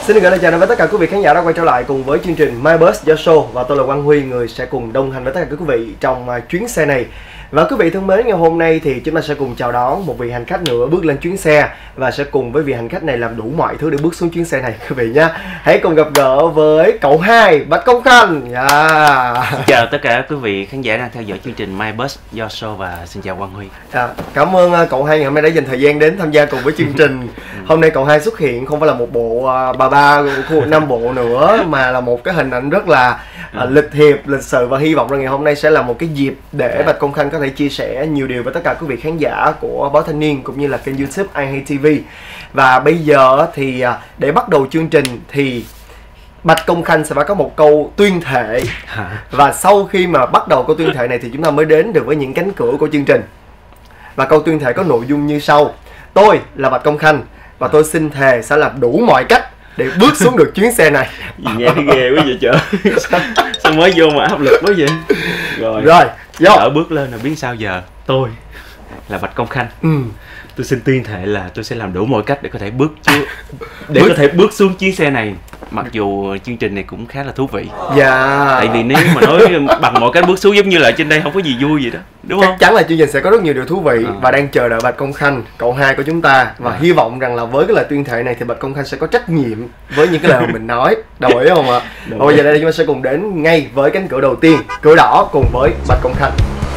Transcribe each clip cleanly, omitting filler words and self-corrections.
Xin được gửi lời chào đến với tất cả quý vị khán giả đã quay trở lại cùng với chương trình My Bus Do Show, và tôi là Quang Huy, người sẽ cùng đồng hành với tất cả quý vị trong chuyến xe này. Và quý vị thân mến, ngày hôm nay thì chúng ta sẽ cùng chào đón một vị hành khách nữa bước lên chuyến xe, và sẽ cùng với vị hành khách này làm đủ mọi thứ để bước xuống chuyến xe này quý vị nhé. Hãy cùng gặp gỡ với cậu hai, Bạch Công Khanh. Chào tất cả quý vị khán giả đang theo dõi chương trình My Bus Do Show, và xin chào Quang Huy. Cảm ơn cậu hai ngày hôm nay đã dành thời gian đến tham gia cùng với chương trình. Hôm nay cậu hai xuất hiện không phải là một bộ bà khu vực Nam Bộ nữa, mà là một cái hình ảnh rất là lịch thiệp, lịch sự, và hy vọng rằng ngày hôm nay sẽ là một cái dịp để Bạch Công Khanh có thể chia sẻ nhiều điều với tất cả quý vị khán giả của Báo Thanh Niên cũng như là kênh YouTube I Hay TV. Và bây giờ thì để bắt đầu chương trình thì Bạch Công Khanh sẽ phải có một câu tuyên thệ, và sau khi mà bắt đầu câu tuyên thệ này thì chúng ta mới đến được với những cánh cửa của chương trình. Và câu tuyên thệ có nội dung như sau: tôi là Bạch Công Khanh và tôi xin thề sẽ làm đủ mọi cách để bước xuống được chuyến xe này. Nghe ghê quá vậy trời. Sao mới vô mà áp lực quá vậy? Rồi vô. Đỡ bước lên là biết sao giờ. Tôi là Bạch Công Khanh. Tôi xin tuyên thệ là tôi sẽ làm đủ mọi cách để có thể có thể bước xuống chuyến xe này. Mặc dù chương trình này cũng khá là thú vị. Tại vì nếu mà nói bằng mọi cách bước xuống giống như là trên đây không có gì vui vậy đó, đúng không? Chắc chắn là chương trình sẽ có rất nhiều điều thú vị và đang chờ đợi Bạch Công Khanh, cậu hai của chúng ta. Và hy vọng rằng là với cái lời tuyên thệ này thì Bạch Công Khanh sẽ có trách nhiệm với những cái lời mà mình nói. Đồng ý không ạ? Bây giờ đây chúng ta sẽ cùng đến ngay với cánh cửa đầu tiên, cửa đỏ cùng với Bạch Công Khanh.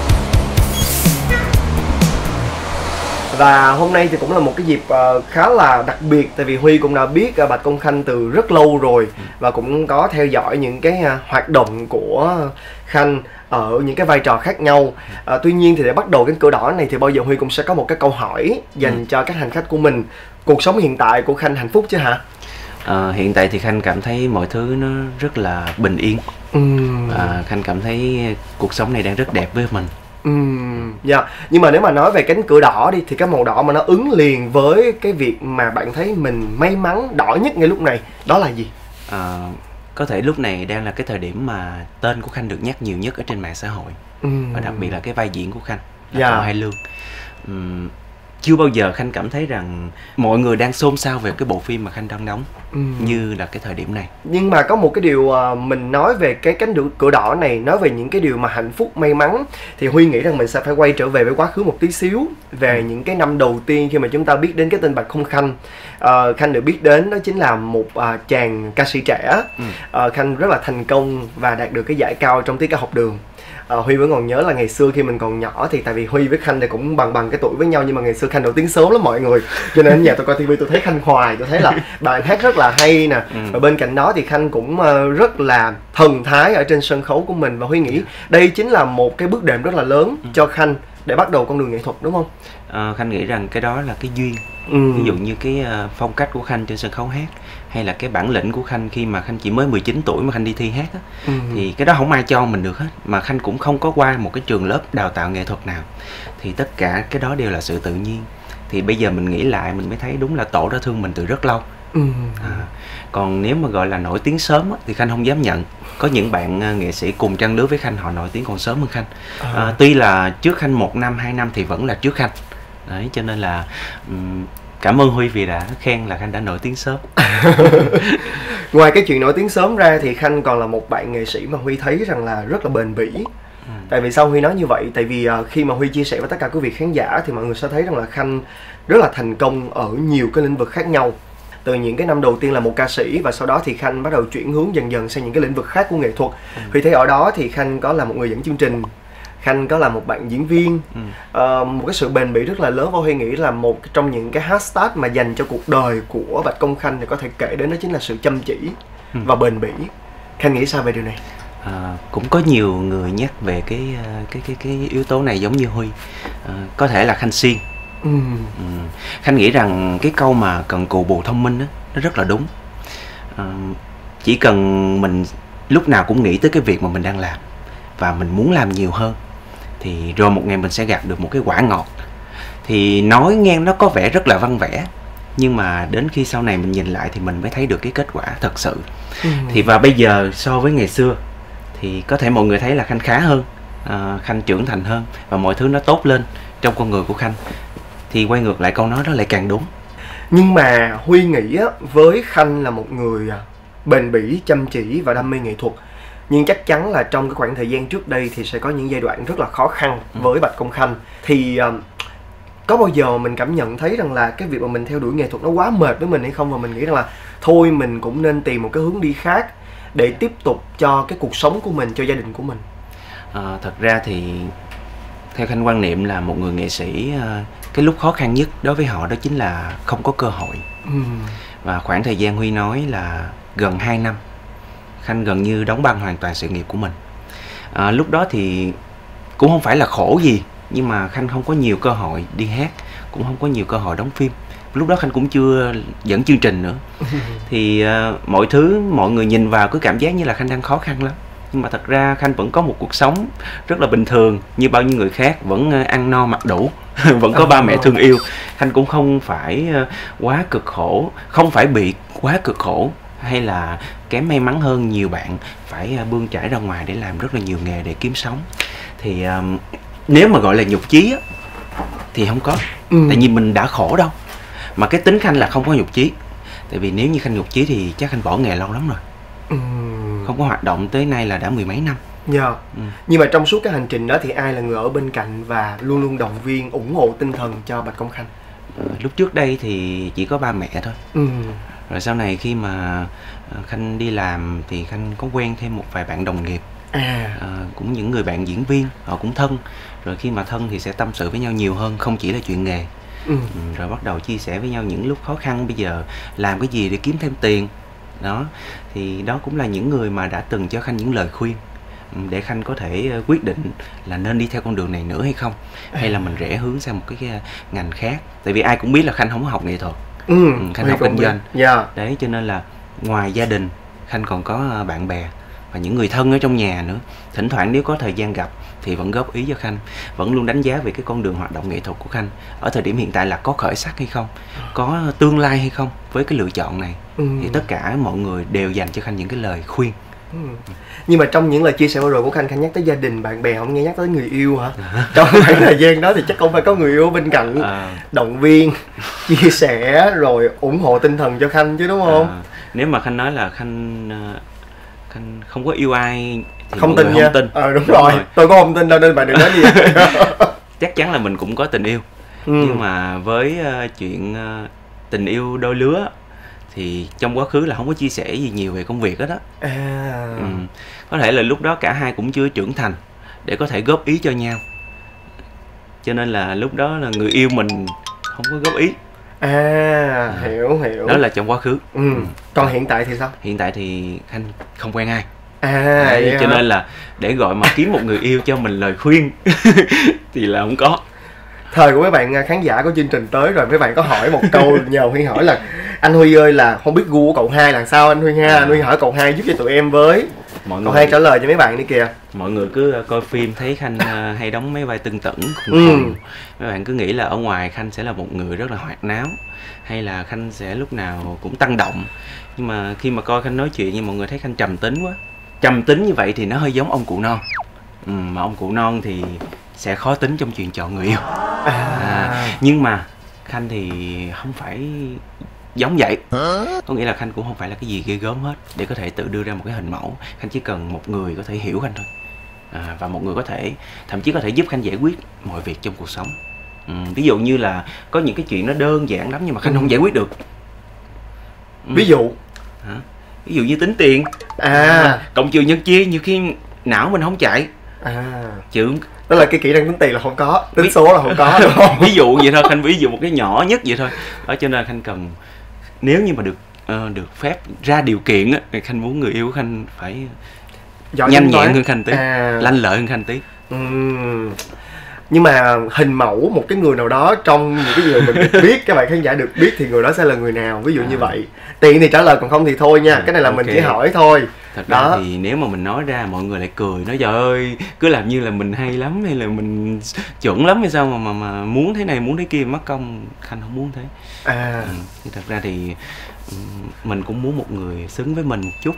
Và hôm nay thì cũng là một cái dịp khá là đặc biệt, tại vì Huy cũng đã biết Bạch Công Khanh từ rất lâu rồi, và cũng có theo dõi những cái hoạt động của Khanh ở những cái vai trò khác nhau. Tuy nhiên thì để bắt đầu cái cửa đỏ này thì bao giờ Huy cũng sẽ có một cái câu hỏi dành cho các hành khách của mình. Cuộc sống hiện tại của Khanh hạnh phúc chứ hả? Hiện tại thì Khanh cảm thấy mọi thứ nó rất là bình yên. Khanh cảm thấy cuộc sống này đang rất đẹp với mình. Nhưng mà nếu mà nói về cánh cửa đỏ đi thì cái màu đỏ mà nó ứng liền với cái việc mà bạn thấy mình may mắn đỏ nhất ngay lúc này đó là gì? Có thể lúc này đang là cái thời điểm mà tên của Khanh được nhắc nhiều nhất ở trên mạng xã hội. Và đặc biệt là cái vai diễn của Khanh là Cậu Hai Lương. Chưa bao giờ Khanh cảm thấy rằng mọi người đang xôn xao về cái bộ phim mà Khanh đang đóng như là cái thời điểm này. Nhưng mà có một cái điều mình nói về cái cánh cửa đỏ này, nói về những cái điều mà hạnh phúc may mắn, thì Huy nghĩ rằng mình sẽ phải quay trở về với quá khứ một tí xíu, về những cái năm đầu tiên khi mà chúng ta biết đến cái tên Bạch Công Khanh. Khanh được biết đến đó chính là một chàng ca sĩ trẻ. Khanh rất là thành công và đạt được cái giải cao trong tiết ca học đường. Huy vẫn còn nhớ là ngày xưa khi mình còn nhỏ thì tại vì Huy với Khanh thì cũng bằng cái tuổi với nhau, nhưng mà ngày xưa Khanh nổi tiếng sớm lắm mọi người, cho nên nhà tôi coi tivi tôi thấy Khanh hoài, tôi thấy là bạn hát rất là hay nè. Và bên cạnh đó thì Khanh cũng rất là thần thái ở trên sân khấu của mình, và Huy nghĩ đây chính là một cái bước đệm rất là lớn cho Khanh để bắt đầu con đường nghệ thuật, đúng không? Khanh nghĩ rằng cái đó là cái duyên. Ví dụ như cái phong cách của Khanh trên sân khấu hát, hay là cái bản lĩnh của Khanh khi mà Khanh chỉ mới 19 tuổi mà Khanh đi thi hát á, thì cái đó không ai cho mình được hết, mà Khanh cũng không có qua một cái trường lớp đào tạo nghệ thuật nào, thì tất cả cái đó đều là sự tự nhiên. Thì bây giờ mình nghĩ lại mình mới thấy đúng là tổ đã thương mình từ rất lâu. Còn nếu mà gọi là nổi tiếng sớm á, thì Khanh không dám nhận. Có những bạn nghệ sĩ cùng trang lứa với Khanh họ nổi tiếng còn sớm hơn Khanh. Tuy là trước Khanh 1 năm 2 năm thì vẫn là trước Khanh. Đấy, cho nên là cảm ơn Huy vì đã khen là Khanh đã nổi tiếng sớm. Ngoài cái chuyện nổi tiếng sớm ra thì Khanh còn là một bạn nghệ sĩ mà Huy thấy rằng là rất là bền bỉ. Tại vì sao Huy nói như vậy? Tại vì khi mà Huy chia sẻ với tất cả quý vị khán giả thì mọi người sẽ thấy rằng là Khanh rất là thành công ở nhiều cái lĩnh vực khác nhau. Từ những cái năm đầu tiên là một ca sĩ, và sau đó thì Khanh bắt đầu chuyển hướng dần dần sang những cái lĩnh vực khác của nghệ thuật. Huy thấy ở đó thì Khanh có là một người dẫn chương trình, Khanh có là một bạn diễn viên, một cái sự bền bỉ rất là lớn. Và Huy nghĩ là một trong những cái hashtag mà dành cho cuộc đời của Bạch Công Khanh thì có thể kể đến đó chính là sự chăm chỉ và bền bỉ. Khanh nghĩ sao về điều này? Cũng có nhiều người nhắc về cái yếu tố này giống như Huy. Có thể là Khanh siêng. Khanh nghĩ rằng cái câu mà cần cù bù thông minh đó, nó rất là đúng. Chỉ cần mình lúc nào cũng nghĩ tới cái việc mà mình đang làm và mình muốn làm nhiều hơn, thì rồi một ngày mình sẽ gặt được một cái quả ngọt. Thì nói nghe nó có vẻ rất là văn vẽ, nhưng mà đến khi sau này mình nhìn lại thì mình mới thấy được cái kết quả thật sự. Thì và bây giờ so với ngày xưa thì có thể mọi người thấy là Khanh khá hơn, Khanh trưởng thành hơn, và mọi thứ nó tốt lên trong con người của Khanh. Thì quay ngược lại câu nói đó lại càng đúng. Nhưng mà Huy nghĩ á, với Khanh là một người bền bỉ, chăm chỉ và đam mê nghệ thuật, nhưng chắc chắn là trong cái khoảng thời gian trước đây thì sẽ có những giai đoạn rất là khó khăn với Bạch Công Khanh. Thì có bao giờ mình cảm nhận thấy rằng là cái việc mà mình theo đuổi nghệ thuật nó quá mệt với mình hay không, và mình nghĩ rằng là thôi mình cũng nên tìm một cái hướng đi khác để tiếp tục cho cái cuộc sống của mình, cho gia đình của mình? Thật ra thì theo Khanh quan niệm là một người nghệ sĩ, cái lúc khó khăn nhất đối với họ đó chính là không có cơ hội. Và khoảng thời gian Huy nói là gần 2 năm, Khanh gần như đóng băng hoàn toàn sự nghiệp của mình. Lúc đó thì cũng không phải là khổ gì, nhưng mà Khanh không có nhiều cơ hội đi hát, cũng không có nhiều cơ hội đóng phim. Lúc đó Khanh cũng chưa dẫn chương trình nữa. Thì mọi thứ mọi người nhìn vào cứ cảm giác như là Khanh đang khó khăn lắm. Nhưng mà thật ra Khanh vẫn có một cuộc sống rất là bình thường như bao nhiêu người khác, vẫn ăn no mặc đủ, vẫn có ba mẹ thương yêu. Khanh cũng không phải quá cực khổ, không phải bị quá cực khổ hay là kém may mắn hơn nhiều bạn phải bươn chải ra ngoài để làm rất là nhiều nghề để kiếm sống. Thì nếu mà gọi là nhục chí á, thì không có. Tại vì mình đã khổ đâu. Mà cái tính Khanh là không có nhục chí. Tại vì nếu như Khanh nhục chí thì chắc Khanh bỏ nghề lâu lắm rồi. Không có hoạt động tới nay là đã mười mấy năm. Nhưng mà trong suốt cái hành trình đó thì ai là người ở bên cạnh và luôn luôn động viên, ủng hộ tinh thần cho Bạch Công Khanh? Lúc trước đây thì chỉ có ba mẹ thôi. Rồi sau này khi mà Khanh đi làm thì Khanh có quen thêm một vài bạn đồng nghiệp. Cũng những người bạn diễn viên, họ cũng thân. Rồi khi mà thân thì sẽ tâm sự với nhau nhiều hơn, không chỉ là chuyện nghề. Rồi bắt đầu chia sẻ với nhau những lúc khó khăn, bây giờ làm cái gì để kiếm thêm tiền. Đó, thì đó cũng là những người mà đã từng cho Khanh những lời khuyên để Khanh có thể quyết định là nên đi theo con đường này nữa hay không, hay là mình rẽ hướng sang một cái ngành khác. Tại vì ai cũng biết là Khanh không có học nghệ thuật, Khanh học kinh doanh. Đấy, cho nên là ngoài gia đình, Khanh còn có bạn bè và những người thân ở trong nhà nữa. Thỉnh thoảng nếu có thời gian gặp thì vẫn góp ý cho Khanh, vẫn luôn đánh giá về cái con đường hoạt động nghệ thuật của Khanh ở thời điểm hiện tại là có khởi sắc hay không, có tương lai hay không với cái lựa chọn này. Thì tất cả mọi người đều dành cho Khanh những cái lời khuyên. Nhưng mà trong những lời chia sẻ vừa rồi của Khanh nhắc tới gia đình, bạn bè, không nghe nhắc tới người yêu hả? Trong khoảng thời gian đó thì chắc không phải có người yêu bên cạnh động viên, chia sẻ rồi ủng hộ tinh thần cho Khanh chứ, đúng không? Nếu mà Khanh nói là Khanh không có yêu ai thì không tin nha. Không tin. Đúng rồi, tôi cũng không tin đâu, nên bạn đừng nói gì. Chắc chắn là mình cũng có tình yêu. Nhưng mà với chuyện tình yêu đôi lứa thì trong quá khứ là không có chia sẻ gì nhiều về công việc hết á. Có thể là lúc đó cả hai cũng chưa trưởng thành để có thể góp ý cho nhau, cho nên là lúc đó là người yêu mình không có góp ý. Hiểu. Đó là trong quá khứ. Còn hiện tại thì sao? Hiện tại thì Khanh không quen ai. Cho nên là để gọi mà kiếm một người yêu cho mình lời khuyên thì là không có. Thời của mấy bạn khán giả của chương trình tới rồi, mấy bạn có hỏi một câu nhờ Huy hỏi là: anh Huy ơi, là không biết gu của cậu hai là sao anh Huy ha? Anh Huy hỏi cậu hai giúp cho tụi em với. Cậu hai trả lời cho mấy bạn đi kìa. Mọi người cứ coi phim thấy Khanh hay đóng mấy vai tưng tửng, mấy bạn cứ nghĩ là ở ngoài Khanh sẽ là một người rất là hoạt náo, hay là Khanh sẽ lúc nào cũng tăng động. Nhưng mà khi mà coi Khanh nói chuyện thì mọi người thấy Khanh trầm tính quá. Trầm tính như vậy thì nó hơi giống ông cụ non. Mà ông cụ non thì sẽ khó tính trong chuyện chọn người yêu. Nhưng mà Khanh thì không phải giống vậy. Có nghĩa là Khanh cũng không phải là cái gì ghê gớm hết để có thể tự đưa ra một cái hình mẫu. Khanh chỉ cần một người có thể hiểu Khanh thôi, và một người có thể thậm chí có thể giúp Khanh giải quyết mọi việc trong cuộc sống. Ví dụ như là có những cái chuyện nó đơn giản lắm nhưng mà Khanh không giải quyết được. Ví dụ ví dụ như tính tiền, cộng trừ nhân chia, nhiều khi não mình không chạy. Chứ đó là cái kỹ năng tính tiền là không có, tính số là không có, đúng không? Ví dụ vậy thôi, Khanh ví dụ một cái nhỏ nhất vậy thôi. Đó, cho nên là Khanh cần, nếu như mà được phép ra điều kiện á, thì Khanh muốn người yêu của Khanh phải nhanh nhẹn hơn Khanh tí, lanh lợi hơn Khanh tí. Nhưng mà hình mẫu một cái người nào đó trong những cái gì mình được biết, các bạn khán giả được biết, thì người đó sẽ là người nào? Ví dụ như vậy. Tiền thì trả lời, còn không thì thôi nha. Cái này là mình chỉ hỏi thôi. Thật ra thì nếu mà mình nói ra mọi người lại cười, nói trời ơi, cứ làm như là mình hay lắm hay là mình chuẩn lắm hay sao mà muốn thế này muốn thế kia, mất công. Khanh không muốn thế. Thì thật ra thì mình cũng muốn một người xứng với mình một chút.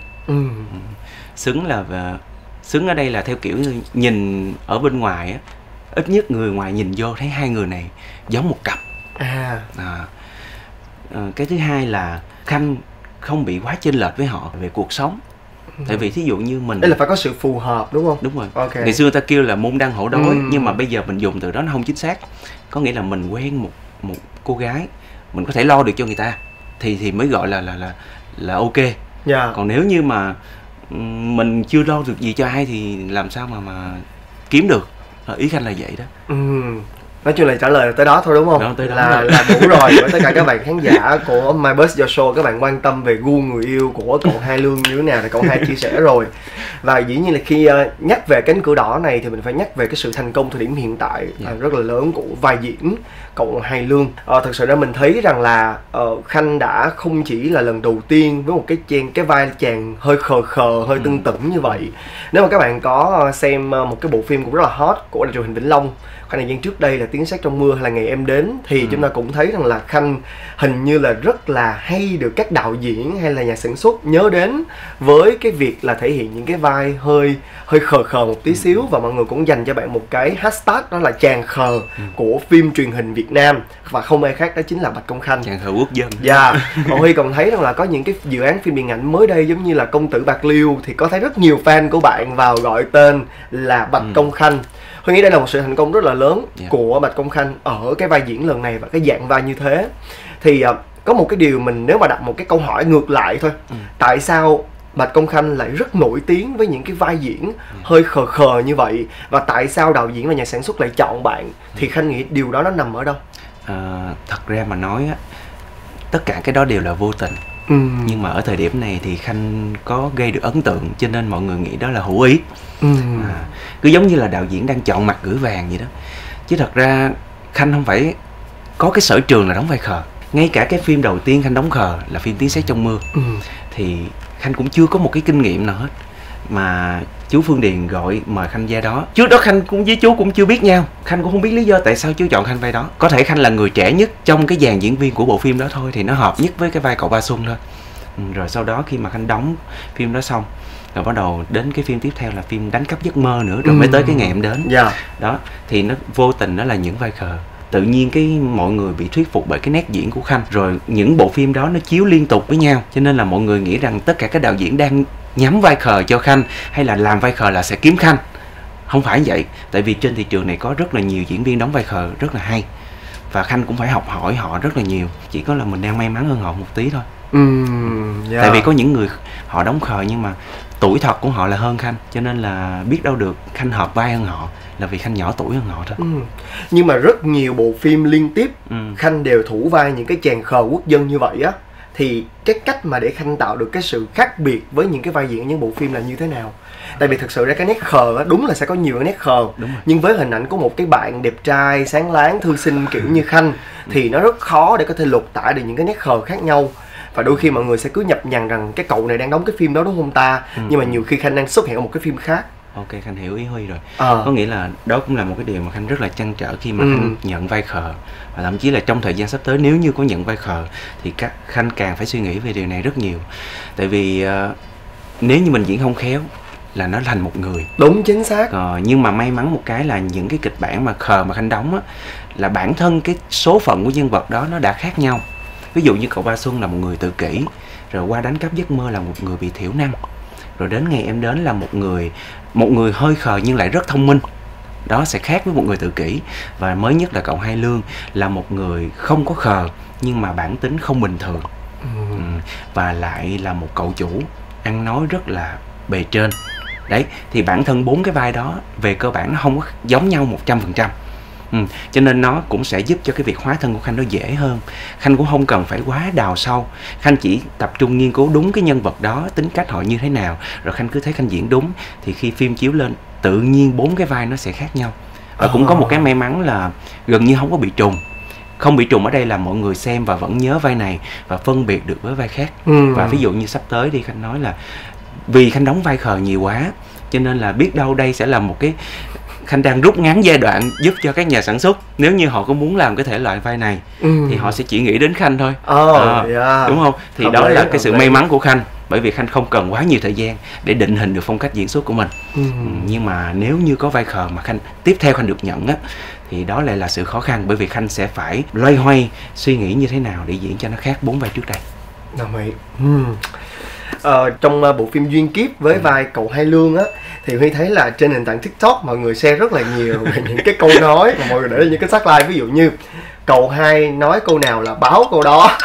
Xứng ở đây là theo kiểu nhìn ở bên ngoài á, ít nhất người ngoài nhìn vô thấy hai người này giống một cặp. Cái thứ hai là Khanh không bị quá chênh lệch với họ về cuộc sống. Tại vì thí dụ như mình, đây là phải có sự phù hợp đúng không? Đúng rồi. Okay. Ngày xưa người ta kêu là môn đăng hộ đối, nhưng mà bây giờ mình dùng từ đó nó không chính xác. Có nghĩa là mình quen một cô gái, mình có thể lo được cho người ta thì mới gọi là ok. Còn nếu như mà mình chưa lo được gì cho ai thì làm sao mà kiếm được. Ý Khanh là vậy đó. Nói chung là trả lời tới đó thôi đúng không? Đó, tới đó là đủ rồi. Với tất cả các bạn khán giả của My Bus Your Show, các bạn quan tâm về gu người yêu của cậu Hai Lương như thế nào thì cậu Hai chia sẻ rồi. Và dĩ nhiên là khi nhắc về cánh cửa đỏ này thì mình phải nhắc về cái sự thành công thời điểm hiện tại rất là lớn của vai diễn cậu Hai Lương. Thật sự ra mình thấy rằng là Khanh đã không chỉ là lần đầu tiên với một cái vai chàng hơi khờ hơi tưng tửng như vậy. Nếu mà các bạn có xem một cái bộ phim cũng rất là hot của đài truyền hình Vĩnh Long khoảng thời gian trước đây là Tiếng Sét Trong Mưa hay là Ngày Em Đến, thì chúng ta cũng thấy rằng là Khanh hình như là rất là hay được các đạo diễn hay là nhà sản xuất nhớ đến với cái việc là thể hiện những cái vai hơi khờ một tí xíu, và mọi người cũng dành cho bạn một cái hashtag đó là chàng khờ của phim truyền hình Việt Nam, và không ai khác đó chính là Bạch Công Khanh, chàng khờ quốc dân. Còn Huy còn thấy rằng là có những cái dự án phim điện ảnh mới đây giống như là Công Tử Bạc Liêu thì có thấy rất nhiều fan của bạn vào gọi tên là Bạch Công Khanh. Tôi nghĩ đây là một sự thành công rất là lớn của Bạch Công Khanh ở cái vai diễn lần này và cái dạng vai như thế. Thì có một cái điều mình nếu mà đặt một cái câu hỏi ngược lại thôi, tại sao Bạch Công Khanh lại rất nổi tiếng với những cái vai diễn hơi khờ như vậy, và tại sao đạo diễn và nhà sản xuất lại chọn bạn, thì Khanh nghĩ điều đó nó nằm ở đâu? Thật ra mà nói á, tất cả cái đó đều là vô tình. Nhưng mà ở thời điểm này thì Khanh có gây được ấn tượng cho nên mọi người nghĩ đó là hữu ý. Cứ giống như là đạo diễn đang chọn mặt gửi vàng vậy đó. Chứ thật ra Khanh không phải có cái sở trường là đóng vai khờ. Ngay cả cái phim đầu tiên Khanh đóng khờ là phim Tiếng Sét Trong Mưa, thì Khanh cũng chưa có một cái kinh nghiệm nào hết. Mà chú Phương Điền gọi mời Khanh ra đó. Trước đó Khanh cũng với chú cũng chưa biết nhau. Khanh cũng không biết lý do tại sao chú chọn Khanh vai đó. Có thể Khanh là người trẻ nhất trong cái dàn diễn viên của bộ phim đó thôi, thì nó hợp nhất với cái vai cậu Ba Xuân thôi. Rồi sau đó khi mà Khanh đóng phim đó xong, rồi bắt đầu đến cái phim tiếp theo là phim Đánh Cắp Giấc Mơ nữa, rồi mới tới cái Ngày Em Đến. Đó, thì nó vô tình nó là những vai khờ. Tự nhiên cái mọi người bị thuyết phục bởi cái nét diễn của Khanh. Rồi những bộ phim đó nó chiếu liên tục với nhau, cho nên là mọi người nghĩ rằng tất cả các đạo diễn đang nhắm vai khờ cho Khanh hay là làm vai khờ là sẽ kiếm Khanh. Không phải vậy. Tại vì trên thị trường này có rất là nhiều diễn viên đóng vai khờ rất là hay, và Khanh cũng phải học hỏi họ rất là nhiều. Chỉ có là mình đang may mắn hơn họ một tí thôi. Tại vì có những người họ đóng khờ nhưng mà tuổi thật của họ là hơn Khanh, cho nên là biết đâu được Khanh hợp vai hơn họ là vì Khanh nhỏ tuổi hơn họ thôi. Nhưng mà rất nhiều bộ phim liên tiếp Khanh đều thủ vai những cái chàng khờ quốc dân như vậy á, thì cái cách mà để Khanh tạo được cái sự khác biệt với những cái vai diễn ở những bộ phim là như thế nào? Tại vì thực sự ra cái nét khờ á, đúng là sẽ có nhiều cái nét khờ, nhưng với hình ảnh của một cái bạn đẹp trai, sáng láng, thư sinh kiểu như Khanh thì nó rất khó để có thể lột tả được những cái nét khờ khác nhau. Và đôi khi mọi người sẽ cứ nhập nhằng rằng cái cậu này đang đóng cái phim đó đúng không ta? Nhưng mà nhiều khi Khanh đang xuất hiện ở một cái phim khác. Ok, Khanh hiểu ý Huy rồi. Có nghĩa là đó cũng là một cái điều mà Khanh rất là trăn trở khi mà Khanh nhận vai khờ. Và thậm chí là trong thời gian sắp tới nếu như có nhận vai khờ thì Khanh càng phải suy nghĩ về điều này rất nhiều. Tại vì nếu như mình diễn không khéo là nó thành một người. Đúng, chính xác. Nhưng mà may mắn một cái là những cái kịch bản mà khờ mà Khanh đóng á, là bản thân cái số phận của nhân vật đó nó đã khác nhau. Ví dụ như cậu Ba Xuân là một người tự kỷ, rồi qua Đánh Cắp Giấc Mơ là một người bị thiểu năng, rồi đến Ngày Em Đến là một người hơi khờ nhưng lại rất thông minh. Đó sẽ khác với một người tự kỷ. Và mới nhất là cậu Hai Lương là một người không có khờ nhưng mà bản tính không bình thường. Và lại là một cậu chủ ăn nói rất là bề trên. Đấy, thì bản thân 4 cái vai đó về cơ bản nó không có giống nhau 100%. Cho nên nó cũng sẽ giúp cho cái việc hóa thân của Khanh nó dễ hơn. Khanh cũng không cần phải quá đào sâu. Khanh chỉ tập trung nghiên cứu đúng cái nhân vật đó, tính cách họ như thế nào, rồi Khanh cứ thấy Khanh diễn đúng, thì khi phim chiếu lên tự nhiên 4 cái vai nó sẽ khác nhau. Và cũng có một cái may mắn là gần như không có bị trùng. Không bị trùng ở đây là mọi người xem và vẫn nhớ vai này và phân biệt được với vai khác. Và ví dụ như sắp tới đi, Khanh nói là vì Khanh đóng vai khờ nhiều quá, cho nên là biết đâu đây sẽ là một cái Khanh đang rút ngắn giai đoạn giúp cho các nhà sản xuất, nếu như họ có muốn làm cái thể loại vai này thì họ sẽ chỉ nghĩ đến Khanh thôi. Đúng không? Thì đó là cái sự may mắn của Khanh, bởi vì Khanh không cần quá nhiều thời gian để định hình được phong cách diễn xuất của mình. Nhưng mà nếu như có vai khờ mà tiếp theo Khanh được nhận á, thì đó lại là sự khó khăn, bởi vì Khanh sẽ phải loay hoay suy nghĩ như thế nào để diễn cho nó khác 4 vai trước đây. Đồng ý. Trong bộ phim Duyên Kiếp với vai cậu Hai Lương á, thì Huy thấy là trên nền tảng TikTok mọi người share rất là nhiều về những cái câu nói mà mọi người để những cái tagline, ví dụ như cậu hai nói câu nào là báo câu đó.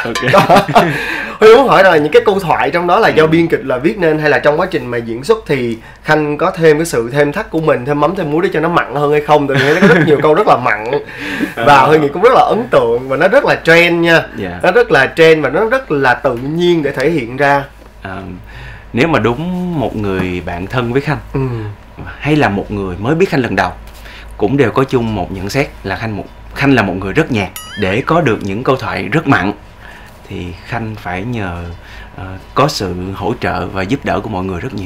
Huy muốn hỏi là những cái câu thoại trong đó là do biên kịch là viết nên, hay là trong quá trình mà diễn xuất thì Khanh có thêm cái sự thêm thắt của mình, thêm mắm thêm muối để cho nó mặn hơn hay không? Tại vì nó có rất nhiều câu rất là mặn và Huy nghĩ cũng rất là ấn tượng, và nó rất là trend nha. Nó rất là trend và nó rất là tự nhiên để thể hiện ra. Nếu mà đúng một người bạn thân với Khanh hay là một người mới biết Khanh lần đầu cũng đều có chung một nhận xét là Khanh là một người rất nhạt. Để có được những câu thoại rất mặn thì Khanh phải nhờ có sự hỗ trợ và giúp đỡ của mọi người rất nhiều.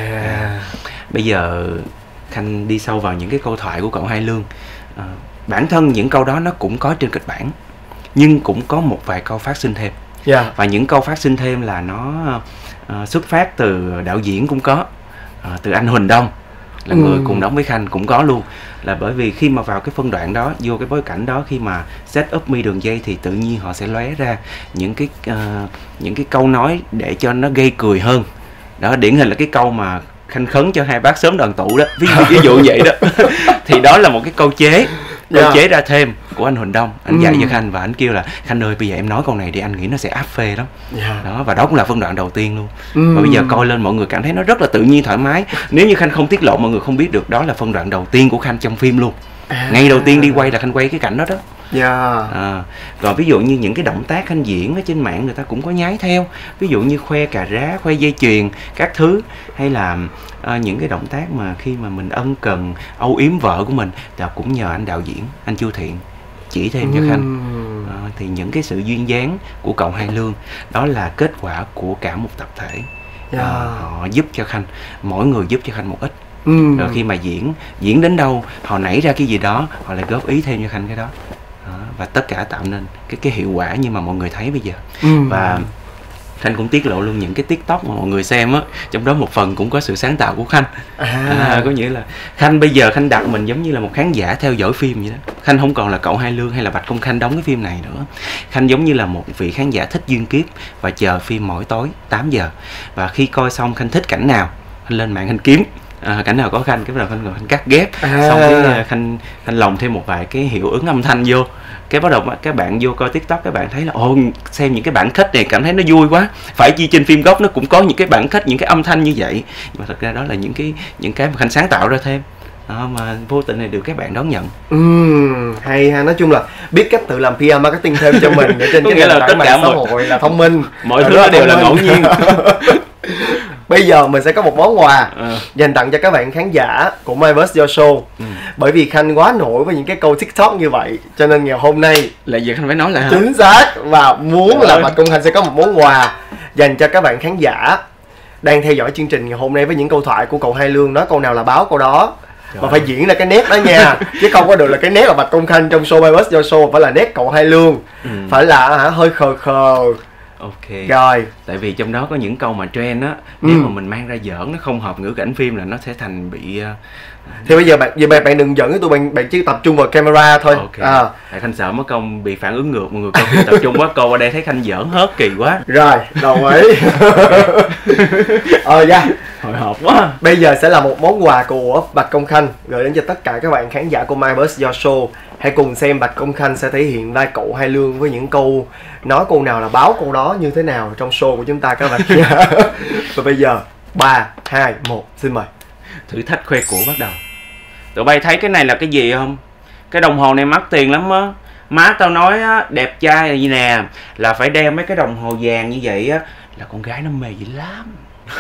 Bây giờ Khanh đi sâu vào những cái câu thoại của cậu Hai Lương. Bản thân những câu đó nó cũng có trên kịch bản, nhưng cũng có một vài câu phát sinh thêm. Và những câu phát sinh thêm là nó xuất phát từ đạo diễn cũng có, từ anh Huỳnh Đông là người cùng đóng với Khanh cũng có luôn. Là bởi vì khi mà vào cái phân đoạn đó, vô cái bối cảnh đó, khi mà set up mi đường dây thì tự nhiên họ sẽ lóe ra những cái câu nói để cho nó gây cười hơn. Đó, điển hình là cái câu mà Khanh khấn cho hai bác sớm đoàn tụ đó, ví dụ vậy đó. Thì đó là một cái câu chế chế ra thêm của anh Huỳnh Đông. Anh dạy cho Khanh và anh kêu là Khanh ơi, bây giờ em nói câu này đi, anh nghĩ nó sẽ áp phê lắm. Đó, và đó cũng là phân đoạn đầu tiên luôn. Và bây giờ coi lên mọi người cảm thấy nó rất là tự nhiên, thoải mái. Nếu như Khanh không tiết lộ, mọi người không biết được đó là phân đoạn đầu tiên của Khanh trong phim luôn. Ngay đầu tiên đi quay là Khanh quay cái cảnh đó đó. Còn ví dụ như những cái động tác Khanh diễn ở trên mạng người ta cũng có nhái theo, ví dụ như khoe cà rá, khoe dây chuyền các thứ, hay là những cái động tác mà khi mà mình ân cần âu yếm vợ của mình là cũng nhờ anh đạo diễn, anh Chu Thiện chỉ thêm cho Khanh. Thì những cái sự duyên dáng của cậu Hai Lương đó là kết quả của cả một tập thể. Họ giúp cho Khanh, mỗi người giúp cho Khanh một ít. Rồi khi mà diễn đến đâu họ nảy ra cái gì đó, họ lại góp ý thêm cho Khanh cái đó. Và tất cả tạo nên cái hiệu quả như mà mọi người thấy bây giờ. Và Khanh cũng tiết lộ luôn những cái TikTok mà mọi người xem á, trong đó một phần cũng có sự sáng tạo của Khanh. Có nghĩa là Khanh bây giờ Khanh đặt mình giống như là một khán giả theo dõi phim vậy đó. Khanh không còn là cậu Hai Lương hay là Bạch Công Khanh đóng cái phim này nữa. Khanh giống như là một vị khán giả thích Duyên Kiếp và chờ phim mỗi tối 8 giờ. Và khi coi xong Khanh thích cảnh nào, Khanh lên mạng Khanh kiếm cảnh nào có Khanh, cái nào Khanh cắt ghép, xong cái Khanh lồng thêm một vài cái hiệu ứng âm thanh vô. Cái bắt đầu các bạn vô coi TikTok, các bạn thấy là xem những cái bản khách này cảm thấy nó vui quá, phải chi trên phim gốc nó cũng có những cái bản khách, những cái âm thanh như vậy. Nhưng mà thật ra đó là những cái mà Khanh sáng tạo ra thêm, mà vô tình này được các bạn đón nhận. Hay ha, nói chung là biết cách tự làm PR marketing thêm cho mình để trên cái nền tảng mạng xã hội là thông minh, mọi thứ nó đều là ngẫu nhiên. Bây giờ mình sẽ có một món quà dành tặng cho các bạn khán giả của MyVerse Your Show. Bởi vì Khanh quá nổi với những cái câu TikTok như vậy, cho nên ngày hôm nay là giờ Khanh phải nói là chính xác, và muốn là Bạch Công Khanh sẽ có một món quà dành cho các bạn khán giả đang theo dõi chương trình ngày hôm nay với những câu thoại của cậu Hai Lương. Nói câu nào là báo câu đó. Mà phải diễn ra cái nét đó nha, chứ không có được là cái nét là Bạch Công Khanh trong show MyVerse Your Show, phải là nét cậu Hai Lương. Phải là hơi khờ khờ. Ok. Rồi. Tại vì trong đó có những câu mà trend á, nếu mà mình mang ra giỡn nó không hợp ngữ cảnh phim là nó sẽ thành bị thì bây giờ bạn đừng giỡn với tụi bạn chỉ tập trung vào camera thôi. Tại Khanh sợ mất công bị phản ứng ngược, mọi người coi phim tập trung quá, cô ở đây thấy Khanh giỡn hết kỳ quá. Rồi, đồng ý. Hồi hộp quá. Bây giờ sẽ là một món quà của Bạch Công Khanh gửi đến cho tất cả các bạn khán giả của MyVerse Your Show. Hãy cùng xem Bạch Công Khanh sẽ thể hiện vai cậu Hai Lương với những câu nói câu nào là báo câu đó như thế nào trong show của chúng ta các bạn nha. Và bây giờ 3, 2, 1, xin mời. Thử thách khoe của bắt đầu. Tụi bay thấy cái này là cái gì không? Cái đồng hồ này mắc tiền lắm á. Má tao nói á, đẹp trai là gì nè, là phải đeo mấy cái đồng hồ vàng như vậy á, là con gái nó mê dữ lắm.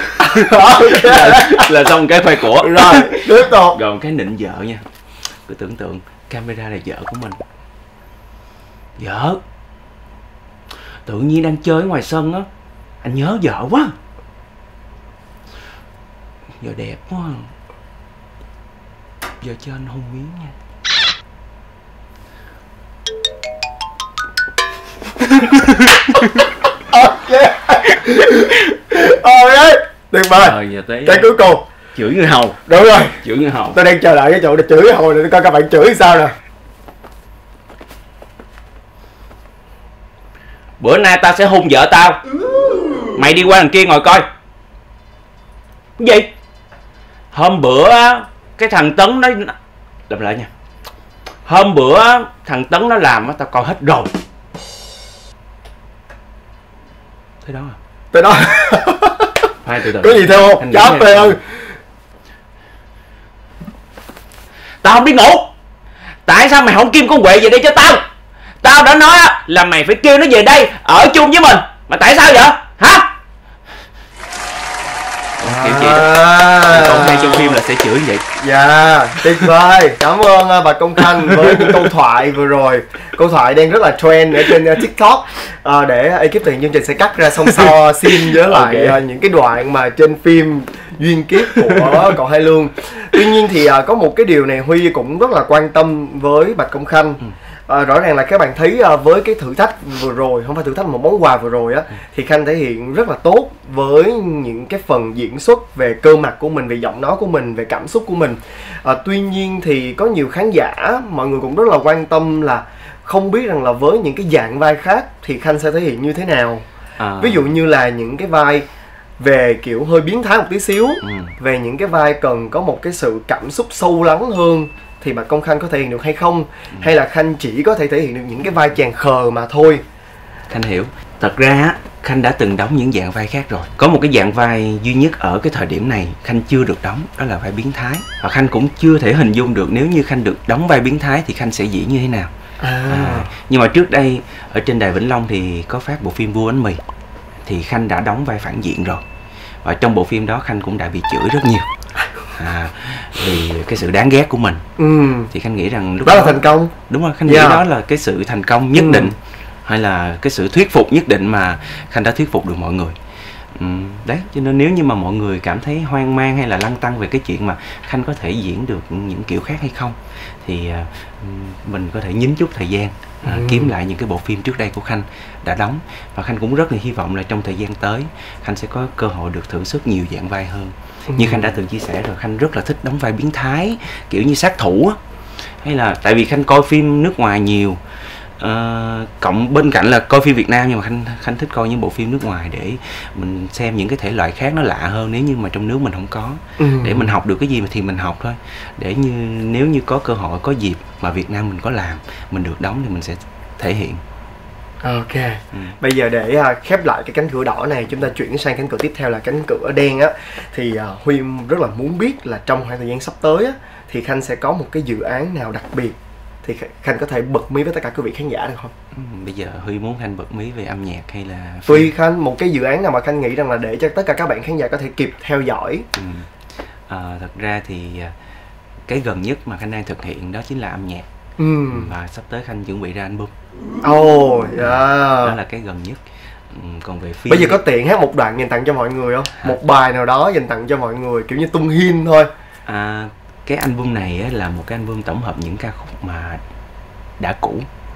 là xong cái khoe của. Rồi, tiếp tục. Còn cái nịnh vợ nha. Cứ tưởng tượng camera là vợ của mình. Vợ, tự nhiên đang chơi ngoài sân á, anh nhớ vợ quá. Vợ đẹp quá. Giờ cho anh hôn miếng nha. Tuyệt vời. Giờ tới cái cuối cùng chửi người hầu. Đúng rồi, chửi người hầu. Tôi đang chờ đợi cái chỗ để chửi người hầu này, coi các bạn chửi sao nè. bữa nay tao sẽ hôn vợ tao. Mày đi qua đằng kia ngồi coi. Cái gì? Hôm bữa cái thằng Tấn nó làm lại nha. Hôm bữa thằng Tấn nó làm tao coi hết rồi. Thế đó à? Tới đó. Phải từ từ. Có gì theo không? Cháp về ơi. Tao không biết ngủ. Tại sao mày không kêu con Huệ về đây cho tao? Tao đã nói là mày phải kêu nó về đây ở chung với mình. Mà tại sao vậy? Hả? Kiểu vậy đó. Còn hay trong phim là sẽ chửi vậy. Dạ, tuyệt vời. Cảm ơn bà Công Khanh với những câu thoại vừa rồi. Câu thoại đang rất là trend ở trên TikTok. Để ekip thực hiện chương trình sẽ cắt ra song so scene với lại những cái đoạn mà trên phim duyên kiếp của cậu Hai Lương. Tuy nhiên thì có một cái điều này Huy cũng rất là quan tâm với Bạch Công Khanh. Rõ ràng là các bạn thấy với cái thử thách vừa rồi, không phải thử thách một món quà vừa rồi á, thì Khanh thể hiện rất là tốt với những cái phần diễn xuất về cơ mặt của mình, về giọng nói của mình, về cảm xúc của mình. Tuy nhiên thì có nhiều khán giả, mọi người cũng rất là quan tâm là không biết rằng là với những cái dạng vai khác thì Khanh sẽ thể hiện như thế nào. Ví dụ như là những cái vai về kiểu hơi biến thái một tí xíu, về những cái vai cần có một cái sự cảm xúc sâu lắng hơn thì Bạch Công Khanh có thể hiện được hay không? Hay là Khanh chỉ có thể hiện được những cái vai chàng khờ mà thôi? Khanh hiểu. Thật ra Khanh đã từng đóng những dạng vai khác rồi. Có một cái dạng vai duy nhất ở cái thời điểm này Khanh chưa được đóng, đó là vai biến thái. Và Khanh cũng chưa thể hình dung được nếu như Khanh được đóng vai biến thái thì Khanh sẽ diễn như thế nào. Nhưng mà trước đây ở trên đài Vĩnh Long thì có phát bộ phim Vua Bánh Mì, thì Khanh đã đóng vai phản diện rồi. Và trong bộ phim đó Khanh cũng đã bị chửi rất nhiều vì cái sự đáng ghét của mình. Thì Khanh nghĩ rằng lúc đó là thành công. Đúng rồi, Khanh nghĩ đó là cái sự thành công nhất định, hay là cái sự thuyết phục nhất định mà Khanh đã thuyết phục được mọi người. Đấy, cho nên nếu như mà mọi người cảm thấy hoang mang hay là lăn tăn về cái chuyện mà Khanh có thể diễn được những kiểu khác hay không, thì mình có thể nhín chút thời gian, kiếm lại những cái bộ phim trước đây của Khanh đã đóng. Và Khanh cũng rất là hy vọng là trong thời gian tới Khanh sẽ có cơ hội được thử sức nhiều dạng vai hơn. Như Khanh đã từng chia sẻ rồi, Khanh rất là thích đóng vai biến thái, kiểu như sát thủ á. Hay là tại vì Khanh coi phim nước ngoài nhiều, cộng bên cạnh là coi phim Việt Nam, nhưng mà Khanh thích coi những bộ phim nước ngoài để mình xem những cái thể loại khác nó lạ hơn nếu như mà trong nước mình không có. Để mình học được cái gì thì mình học thôi. Để nếu như có cơ hội, có dịp mà Việt Nam mình có làm, mình được đóng thì mình sẽ thể hiện. Ok. Bây giờ để khép lại cái cánh cửa đỏ này, chúng ta chuyển sang cánh cửa tiếp theo là cánh cửa đen á. Thì Huy rất là muốn biết là trong khoảng thời gian sắp tới á, thì Khanh sẽ có một cái dự án nào đặc biệt, thì Khanh có thể bật mí với tất cả quý vị khán giả được không? Bây giờ Huy muốn Khanh bật mí về âm nhạc hay là phim? Tùy Khanh, một cái dự án nào mà Khanh nghĩ rằng là để cho tất cả các bạn khán giả có thể kịp theo dõi. Thật ra thì cái gần nhất mà Khanh đang thực hiện đó chính là âm nhạc. Và sắp tới Khanh chuẩn bị ra album. Đó là cái gần nhất. Còn về phim, bây giờ có tiện hát một đoạn dành tặng cho mọi người không? Một bài nào đó dành tặng cho mọi người, kiểu như tung hin thôi. Cái album này á, là một cái album tổng hợp những ca khúc mà đã cũ.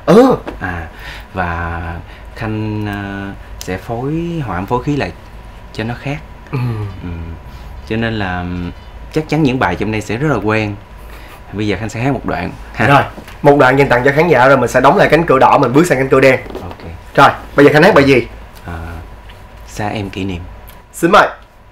Và Khanh sẽ hòa âm phối khí lại cho nó khác. Cho nên là chắc chắn những bài trong đây sẽ rất là quen. Bây giờ Khanh sẽ hát một đoạn Rồi, một đoạn dành tặng cho khán giả, rồi mình sẽ đóng lại cánh cửa đỏ, mình bước sang cánh cửa đen. Rồi, bây giờ Khanh hát bài gì? Xa Em Kỷ Niệm. Xin mời.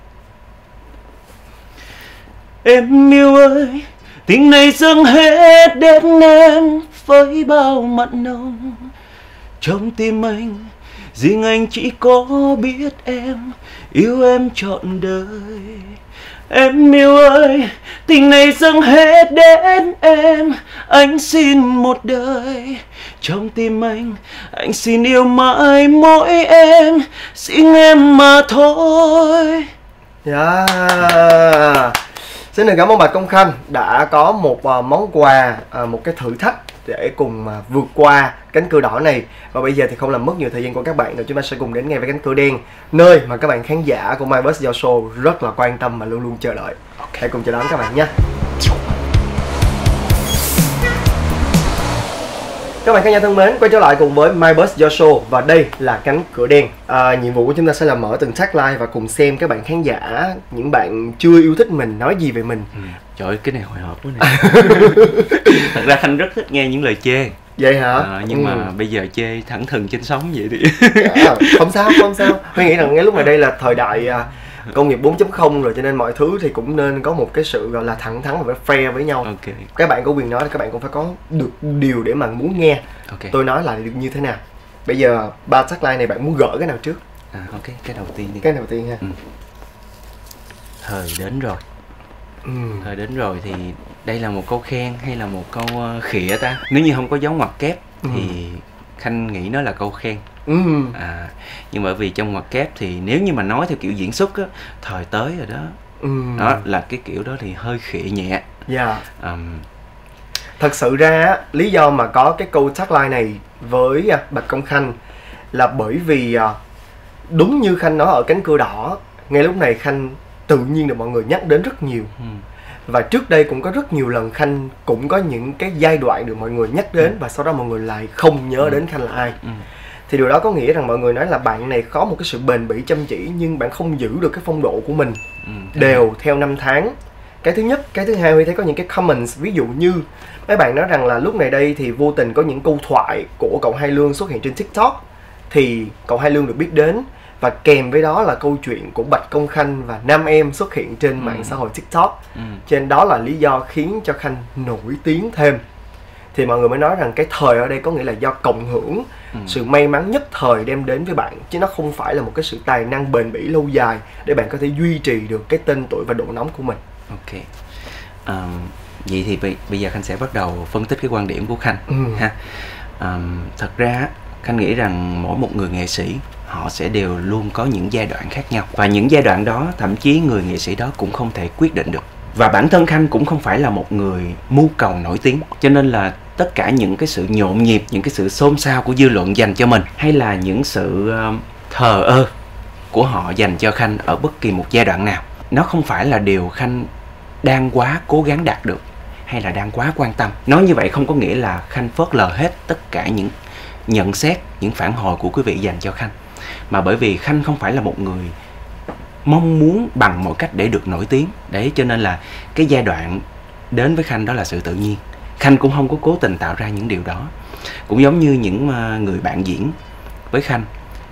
Em yêu ơi, tình này dâng hết đến em với bao mặn nồng. Trong tim anh, riêng anh chỉ có biết em, yêu em trọn đời. Em yêu ơi, tình này dâng hết đến em, anh xin một đời. Trong tim anh xin yêu mãi mỗi em, xin em mà thôi. Xin được cảm ơn bà Công Khanh đã có một món quà, một cái thử thách để cùng vượt qua cánh cửa đỏ này. Và bây giờ thì không làm mất nhiều thời gian của các bạn nữa, chúng ta sẽ cùng đến ngay với cánh cửa đen, nơi mà các bạn khán giả của My Bus Giao Show rất là quan tâm và luôn luôn chờ đợi. Hãy cùng chờ đón các bạn nhé. Các bạn khán giả thân mến, quay trở lại cùng với My Bus Giao Show và đây là cánh cửa đen. Nhiệm vụ của chúng ta sẽ là mở từng tagline và cùng xem các bạn khán giả, những bạn chưa yêu thích mình nói gì về mình. Trời ơi, cái này hồi hộp quá nè. Thật ra Khanh rất thích nghe những lời chê. Vậy hả? Nhưng mà bây giờ chê thẳng thừng trên sóng vậy thì không sao. Huy nghĩ rằng ngay lúc này đây là thời đại công nghiệp 4.0 rồi, cho nên mọi thứ thì cũng nên có một cái sự gọi là thẳng thắn và phải fair với nhau. Các bạn có quyền nói, các bạn cũng phải có được điều để mà muốn nghe tôi nói là được như thế nào. Bây giờ 3 tagline này bạn muốn gỡ cái nào trước? Ok, cái đầu tiên đi. Cái đầu tiên ha. Thời đến rồi. Thời đến rồi thì đây là một câu khen hay là một câu khịa ta? Nếu như không có dấu ngoặc kép thì Khanh nghĩ nó là câu khen. Nhưng bởi vì trong ngoặc kép thì nếu như mà nói theo kiểu diễn xuất á, thời tới rồi đó. Đó là cái kiểu đó thì hơi khịa nhẹ. Thật sự ra lý do mà có cái câu tagline này với Bạch Công Khanh là bởi vì đúng như Khanh nói ở Cánh Cửa Đỏ, ngay lúc này Khanh tự nhiên được mọi người nhắc đến rất nhiều. Và trước đây cũng có rất nhiều lần Khanh cũng có những cái giai đoạn được mọi người nhắc đến và sau đó mọi người lại không nhớ đến Khanh là ai. Thì điều đó có nghĩa rằng mọi người nói là bạn này có một cái sự bền bỉ chăm chỉ nhưng bạn không giữ được cái phong độ của mình đều theo năm tháng. Cái thứ nhất. Cái thứ hai, Huy thấy có những cái comments, ví dụ như mấy bạn nói rằng là lúc này đây thì vô tình có những câu thoại của cậu Hai Lương xuất hiện trên TikTok thì cậu Hai Lương được biết đến, và kèm với đó là câu chuyện của Bạch Công Khanh và nam em xuất hiện trên mạng xã hội TikTok. Cho nên đó là lý do khiến cho Khanh nổi tiếng thêm. Thì mọi người mới nói rằng cái thời ở đây có nghĩa là do cộng hưởng, sự may mắn nhất thời đem đến với bạn, chứ nó không phải là một cái sự tài năng bền bỉ lâu dài để bạn có thể duy trì được cái tên tuổi và độ nóng của mình. Ok. Vậy thì bây giờ Khanh sẽ bắt đầu phân tích cái quan điểm của Khanh ha. Thật ra Khanh nghĩ rằng mỗi một người nghệ sĩ họ sẽ đều luôn có những giai đoạn khác nhau, và những giai đoạn đó thậm chí người nghệ sĩ đó cũng không thể quyết định được. Và bản thân Khanh cũng không phải là một người mưu cầu nổi tiếng, cho nên là tất cả những cái sự nhộn nhịp, những cái sự xôn xao của dư luận dành cho mình, hay là những sự thờ ơ của họ dành cho Khanh ở bất kỳ một giai đoạn nào, nó không phải là điều Khanh đang quá cố gắng đạt được hay là đang quá quan tâm. Nói như vậy không có nghĩa là Khanh phớt lờ hết tất cả những nhận xét, những phản hồi của quý vị dành cho Khanh, mà bởi vì Khanh không phải là một người mong muốn bằng mọi cách để được nổi tiếng. Đấy, cho nên là cái giai đoạn đến với Khanh đó là sự tự nhiên. Khanh cũng không có cố tình tạo ra những điều đó. Cũng giống như những người bạn diễn với Khanh,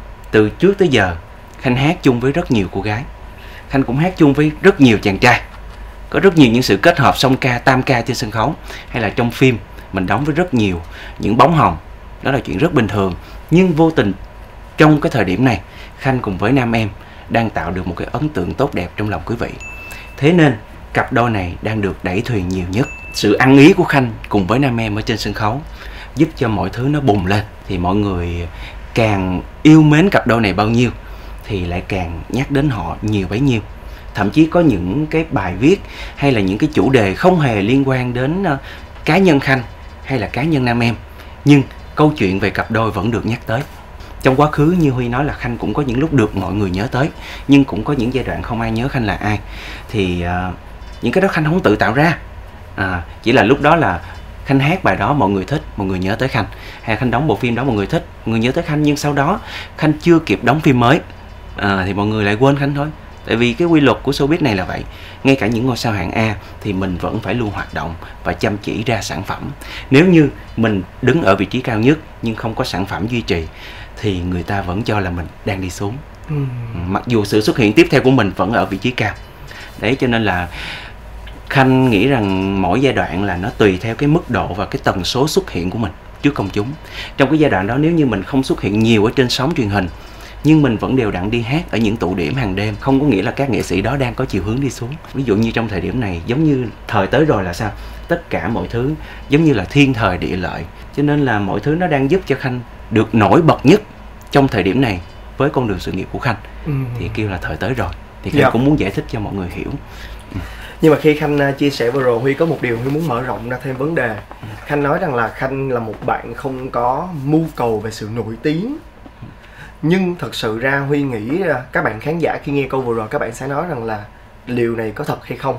từ trước tới giờ Khanh hát chung với rất nhiều cô gái, Khanh cũng hát chung với rất nhiều chàng trai, có rất nhiều những sự kết hợp song ca, tam ca trên sân khấu, hay là trong phim mình đóng với rất nhiều những bóng hồng. Đó là chuyện rất bình thường. Nhưng vô tình trong cái thời điểm này, Khanh cùng với nam em đang tạo được một cái ấn tượng tốt đẹp trong lòng quý vị. Thế nên cặp đôi này đang được đẩy thuyền nhiều nhất. Sự ăn ý của Khanh cùng với nam em ở trên sân khấu giúp cho mọi thứ nó bùng lên. Thì mọi người càng yêu mến cặp đôi này bao nhiêu thì lại càng nhắc đến họ nhiều bấy nhiêu. Thậm chí có những cái bài viết hay là những cái chủ đề không hề liên quan đến cá nhân Khanh hay là cá nhân nam em, nhưng câu chuyện về cặp đôi vẫn được nhắc tới. Trong quá khứ như Huy nói là Khanh cũng có những lúc được mọi người nhớ tới, nhưng cũng có những giai đoạn không ai nhớ Khanh là ai. Thì những cái đó Khanh không tự tạo ra, chỉ là lúc đó là Khanh hát bài đó mọi người thích, mọi người nhớ tới Khanh, hay Khanh đóng bộ phim đó mọi người thích, mọi người nhớ tới Khanh, nhưng sau đó Khanh chưa kịp đóng phim mới thì mọi người lại quên Khanh thôi. Tại vì cái quy luật của showbiz này là vậy. Ngay cả những ngôi sao hạng A thì mình vẫn phải luôn hoạt động và chăm chỉ ra sản phẩm. Nếu như mình đứng ở vị trí cao nhất nhưng không có sản phẩm duy trì thì người ta vẫn cho là mình đang đi xuống, mặc dù sự xuất hiện tiếp theo của mình vẫn ở vị trí cao. Đấy, cho nên là Khanh nghĩ rằng mỗi giai đoạn là nó tùy theo cái mức độ và cái tần số xuất hiện của mình trước công chúng. Trong cái giai đoạn đó, nếu như mình không xuất hiện nhiều ở trên sóng truyền hình nhưng mình vẫn đều đặn đi hát ở những tụ điểm hàng đêm, không có nghĩa là các nghệ sĩ đó đang có chiều hướng đi xuống. Ví dụ như trong thời điểm này, giống như thời tới rồi là sao? Tất cả mọi thứ giống như là thiên thời địa lợi, cho nên là mọi thứ nó đang giúp cho Khanh được nổi bật nhất trong thời điểm này với con đường sự nghiệp của Khanh. Thì kêu là thời tới rồi, thì Khanh cũng muốn giải thích cho mọi người hiểu. Nhưng mà khi Khanh chia sẻ vừa rồi, Huy có một điều Huy muốn mở rộng ra thêm vấn đề. Khanh nói rằng là Khanh là một bạn không có mưu cầu về sự nổi tiếng. Nhưng thật sự ra Huy nghĩ các bạn khán giả khi nghe câu vừa rồi, các bạn sẽ nói rằng là điều này có thật hay không.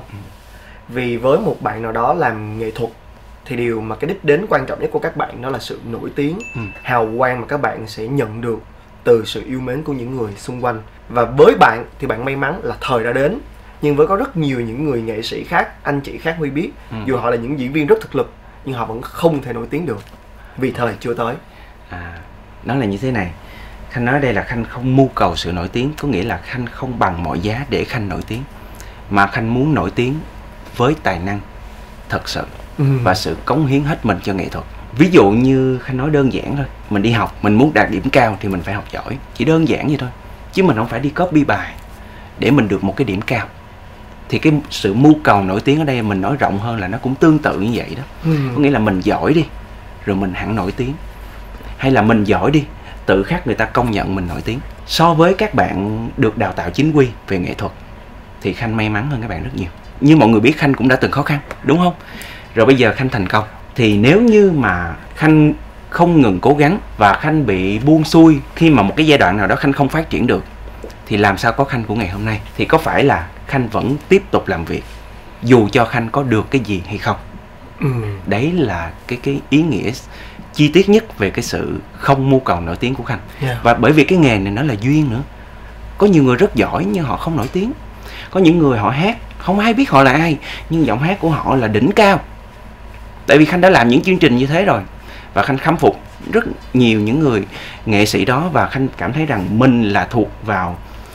Vì với một bạn nào đó làm nghệ thuật thì điều mà cái đích đến quan trọng nhất của các bạn đó là sự nổi tiếng, hào quang mà các bạn sẽ nhận được từ sự yêu mến của những người xung quanh. Và với bạn thì bạn may mắn là thời đã đến. Nhưng với có rất nhiều những người nghệ sĩ khác, anh chị khác Huy biết, dù họ là những diễn viên rất thực lực nhưng họ vẫn không thể nổi tiếng được. vì thời chưa tới? Nó là như thế này. Khanh nói đây là Khanh không mưu cầu sự nổi tiếng, có nghĩa là Khanh không bằng mọi giá để Khanh nổi tiếng, mà Khanh muốn nổi tiếng với tài năng thật sự và sự cống hiến hết mình cho nghệ thuật. Ví dụ như Khanh nói đơn giản thôi, mình đi học, mình muốn đạt điểm cao thì mình phải học giỏi, chỉ đơn giản vậy thôi, chứ mình không phải đi copy bài để mình được một cái điểm cao. Thì cái sự mưu cầu nổi tiếng ở đây mình nói rộng hơn là nó cũng tương tự như vậy đó. Có nghĩa là mình giỏi đi rồi mình hẳn nổi tiếng, hay là mình giỏi đi tự khắc người ta công nhận mình nổi tiếng. So với các bạn được đào tạo chính quy về nghệ thuật thì Khanh may mắn hơn các bạn rất nhiều. Như mọi người biết, Khanh cũng đã từng khó khăn, đúng không? Rồi bây giờ Khanh thành công. Thì nếu như mà Khanh không ngừng cố gắng và Khanh bị buông xuôi khi mà một cái giai đoạn nào đó Khanh không phát triển được, thì làm sao có Khanh của ngày hôm nay? Thì có phải là Khanh vẫn tiếp tục làm việc dù cho Khanh có được cái gì hay không? Đấy là cái ý nghĩa chi tiết nhất về cái sự không mưu cầu nổi tiếng của Khanh. Và bởi vì cái nghề này nó là duyên nữa. Có nhiều người rất giỏi nhưng họ không nổi tiếng. Có những người họ hát không ai biết họ là ai, nhưng giọng hát của họ là đỉnh cao. Tại vì Khanh đã làm những chương trình như thế rồi, và Khanh khâm phục rất nhiều những người nghệ sĩ đó, và Khanh cảm thấy rằng mình là thuộc vào,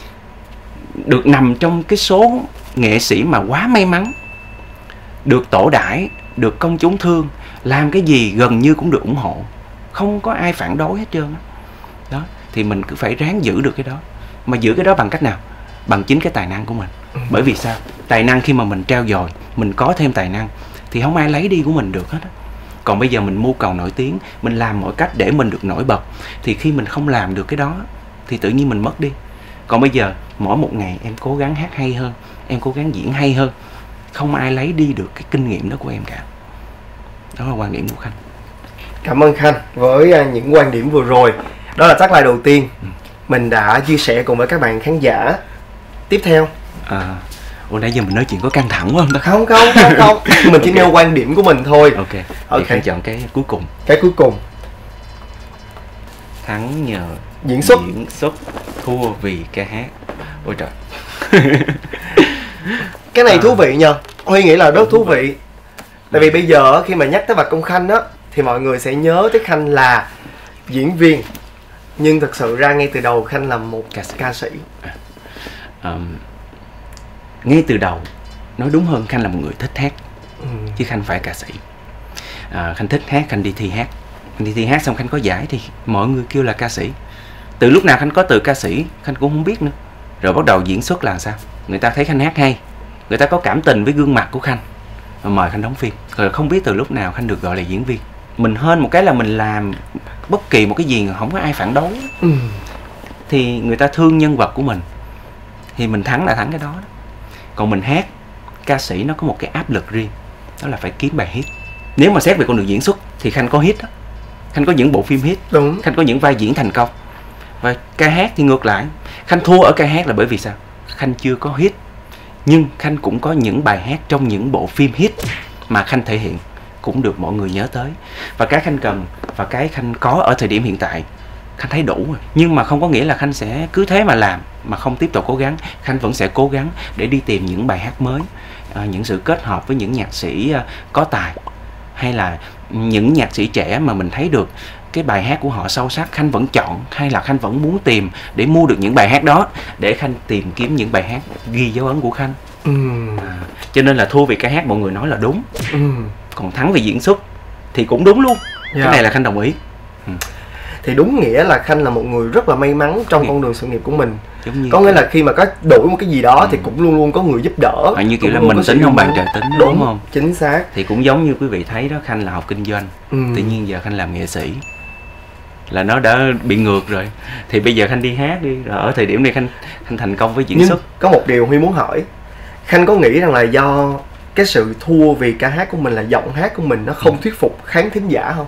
được nằm trong cái số nghệ sĩ mà quá may mắn, được tổ đãi, được công chúng thương, làm cái gì gần như cũng được ủng hộ, không có ai phản đối hết trơn đó. Thì mình cứ phải ráng giữ được cái đó. Mà giữ cái đó bằng cách nào? Bằng chính cái tài năng của mình. Bởi vì sao? Tài năng khi mà mình trao dồi, mình có thêm tài năng thì không ai lấy đi của mình được hết á. Còn bây giờ mình mưu cầu nổi tiếng, mình làm mọi cách để mình được nổi bật, thì khi mình không làm được cái đó thì tự nhiên mình mất đi. Còn bây giờ mỗi một ngày em cố gắng hát hay hơn, em cố gắng diễn hay hơn, không ai lấy đi được cái kinh nghiệm đó của em cả. Đó là quan điểm của Khanh. Cảm ơn Khanh với những quan điểm vừa rồi. Đó là tag live đầu tiên mình đã chia sẻ cùng với các bạn khán giả. Tiếp theo nãy giờ mình nói chuyện có căng thẳng quá Không không? Mình chỉ nêu quan điểm của mình thôi. Ok. Khanh chọn cái cuối cùng. Cái cuối cùng. Thắng nhờ diễn xuất, thua vì ca hát. Ôi trời. Cái này thú vị nhờ. Huy nghĩ là rất thú vị. Tại vì bây giờ khi mà nhắc tới Bạch Công Khanh á, thì mọi người sẽ nhớ tới Khanh là diễn viên, nhưng thật sự ra ngay từ đầu Khanh là một ca sĩ. Ngay từ đầu, nói đúng hơn, Khanh là một người thích hát, chứ Khanh phải ca sĩ. Khanh thích hát, Khanh đi thi hát. Khanh đi thi hát xong Khanh có giải thì mọi người kêu là ca sĩ. Từ lúc nào Khanh có từ ca sĩ Khanh cũng không biết nữa. Rồi bắt đầu diễn xuất là sao? Người ta thấy Khanh hát hay, người ta có cảm tình với gương mặt của Khanh, mời Khanh đóng phim. Rồi không biết từ lúc nào Khanh được gọi là diễn viên. Mình hên một cái là mình làm bất kỳ một cái gì không có ai phản đối, thì người ta thương nhân vật của mình, thì mình thắng là thắng cái đó. Còn mình hát, ca sĩ nó có một cái áp lực riêng, đó là phải kiếm bài hit. Nếu mà xét về con đường diễn xuất thì Khanh có hit đó. Khanh có những bộ phim hit. Đúng. Khanh có những vai diễn thành công. Và ca hát thì ngược lại, Khanh thua ở ca hát là bởi vì sao? Khanh chưa có hit, nhưng Khanh cũng có những bài hát trong những bộ phim hit mà Khanh thể hiện cũng được mọi người nhớ tới. Và cái Khanh cần và cái Khanh có ở thời điểm hiện tại, Khanh thấy đủ rồi. Nhưng mà không có nghĩa là Khanh sẽ cứ thế mà làm mà không tiếp tục cố gắng. Khanh vẫn sẽ cố gắng để đi tìm những bài hát mới, những sự kết hợp với những nhạc sĩ có tài, hay là những nhạc sĩ trẻ mà mình thấy được cái bài hát của họ sâu sắc. Khanh vẫn chọn, hay là Khanh vẫn muốn tìm để mua được những bài hát đó, để Khanh tìm kiếm những bài hát ghi dấu ấn của Khanh. Cho nên là thua vì ca hát mọi người nói là đúng, còn thắng vì diễn xuất thì cũng đúng luôn. Cái này là Khanh đồng ý. Thì đúng nghĩa là Khanh là một người rất là may mắn trong con đường sự nghiệp của mình. Có nghĩa là là khi mà có đổi một cái gì đó thì cũng luôn luôn có người giúp đỡ. Như kiểu là mình tính không bằng trời tính, đúng không? Chính xác. Thì cũng giống như quý vị thấy đó, Khanh là học kinh doanh, tự nhiên giờ Khanh làm nghệ sĩ, là nó đã bị ngược rồi. Thì bây giờ Khanh đi hát đi, rồi ở thời điểm này Khanh thành công với diễn xuất. Có một điều Huy muốn hỏi, Khanh có nghĩ rằng là do cái sự thua vì ca hát của mình, là giọng hát của mình nó không thuyết phục khán thính giả không?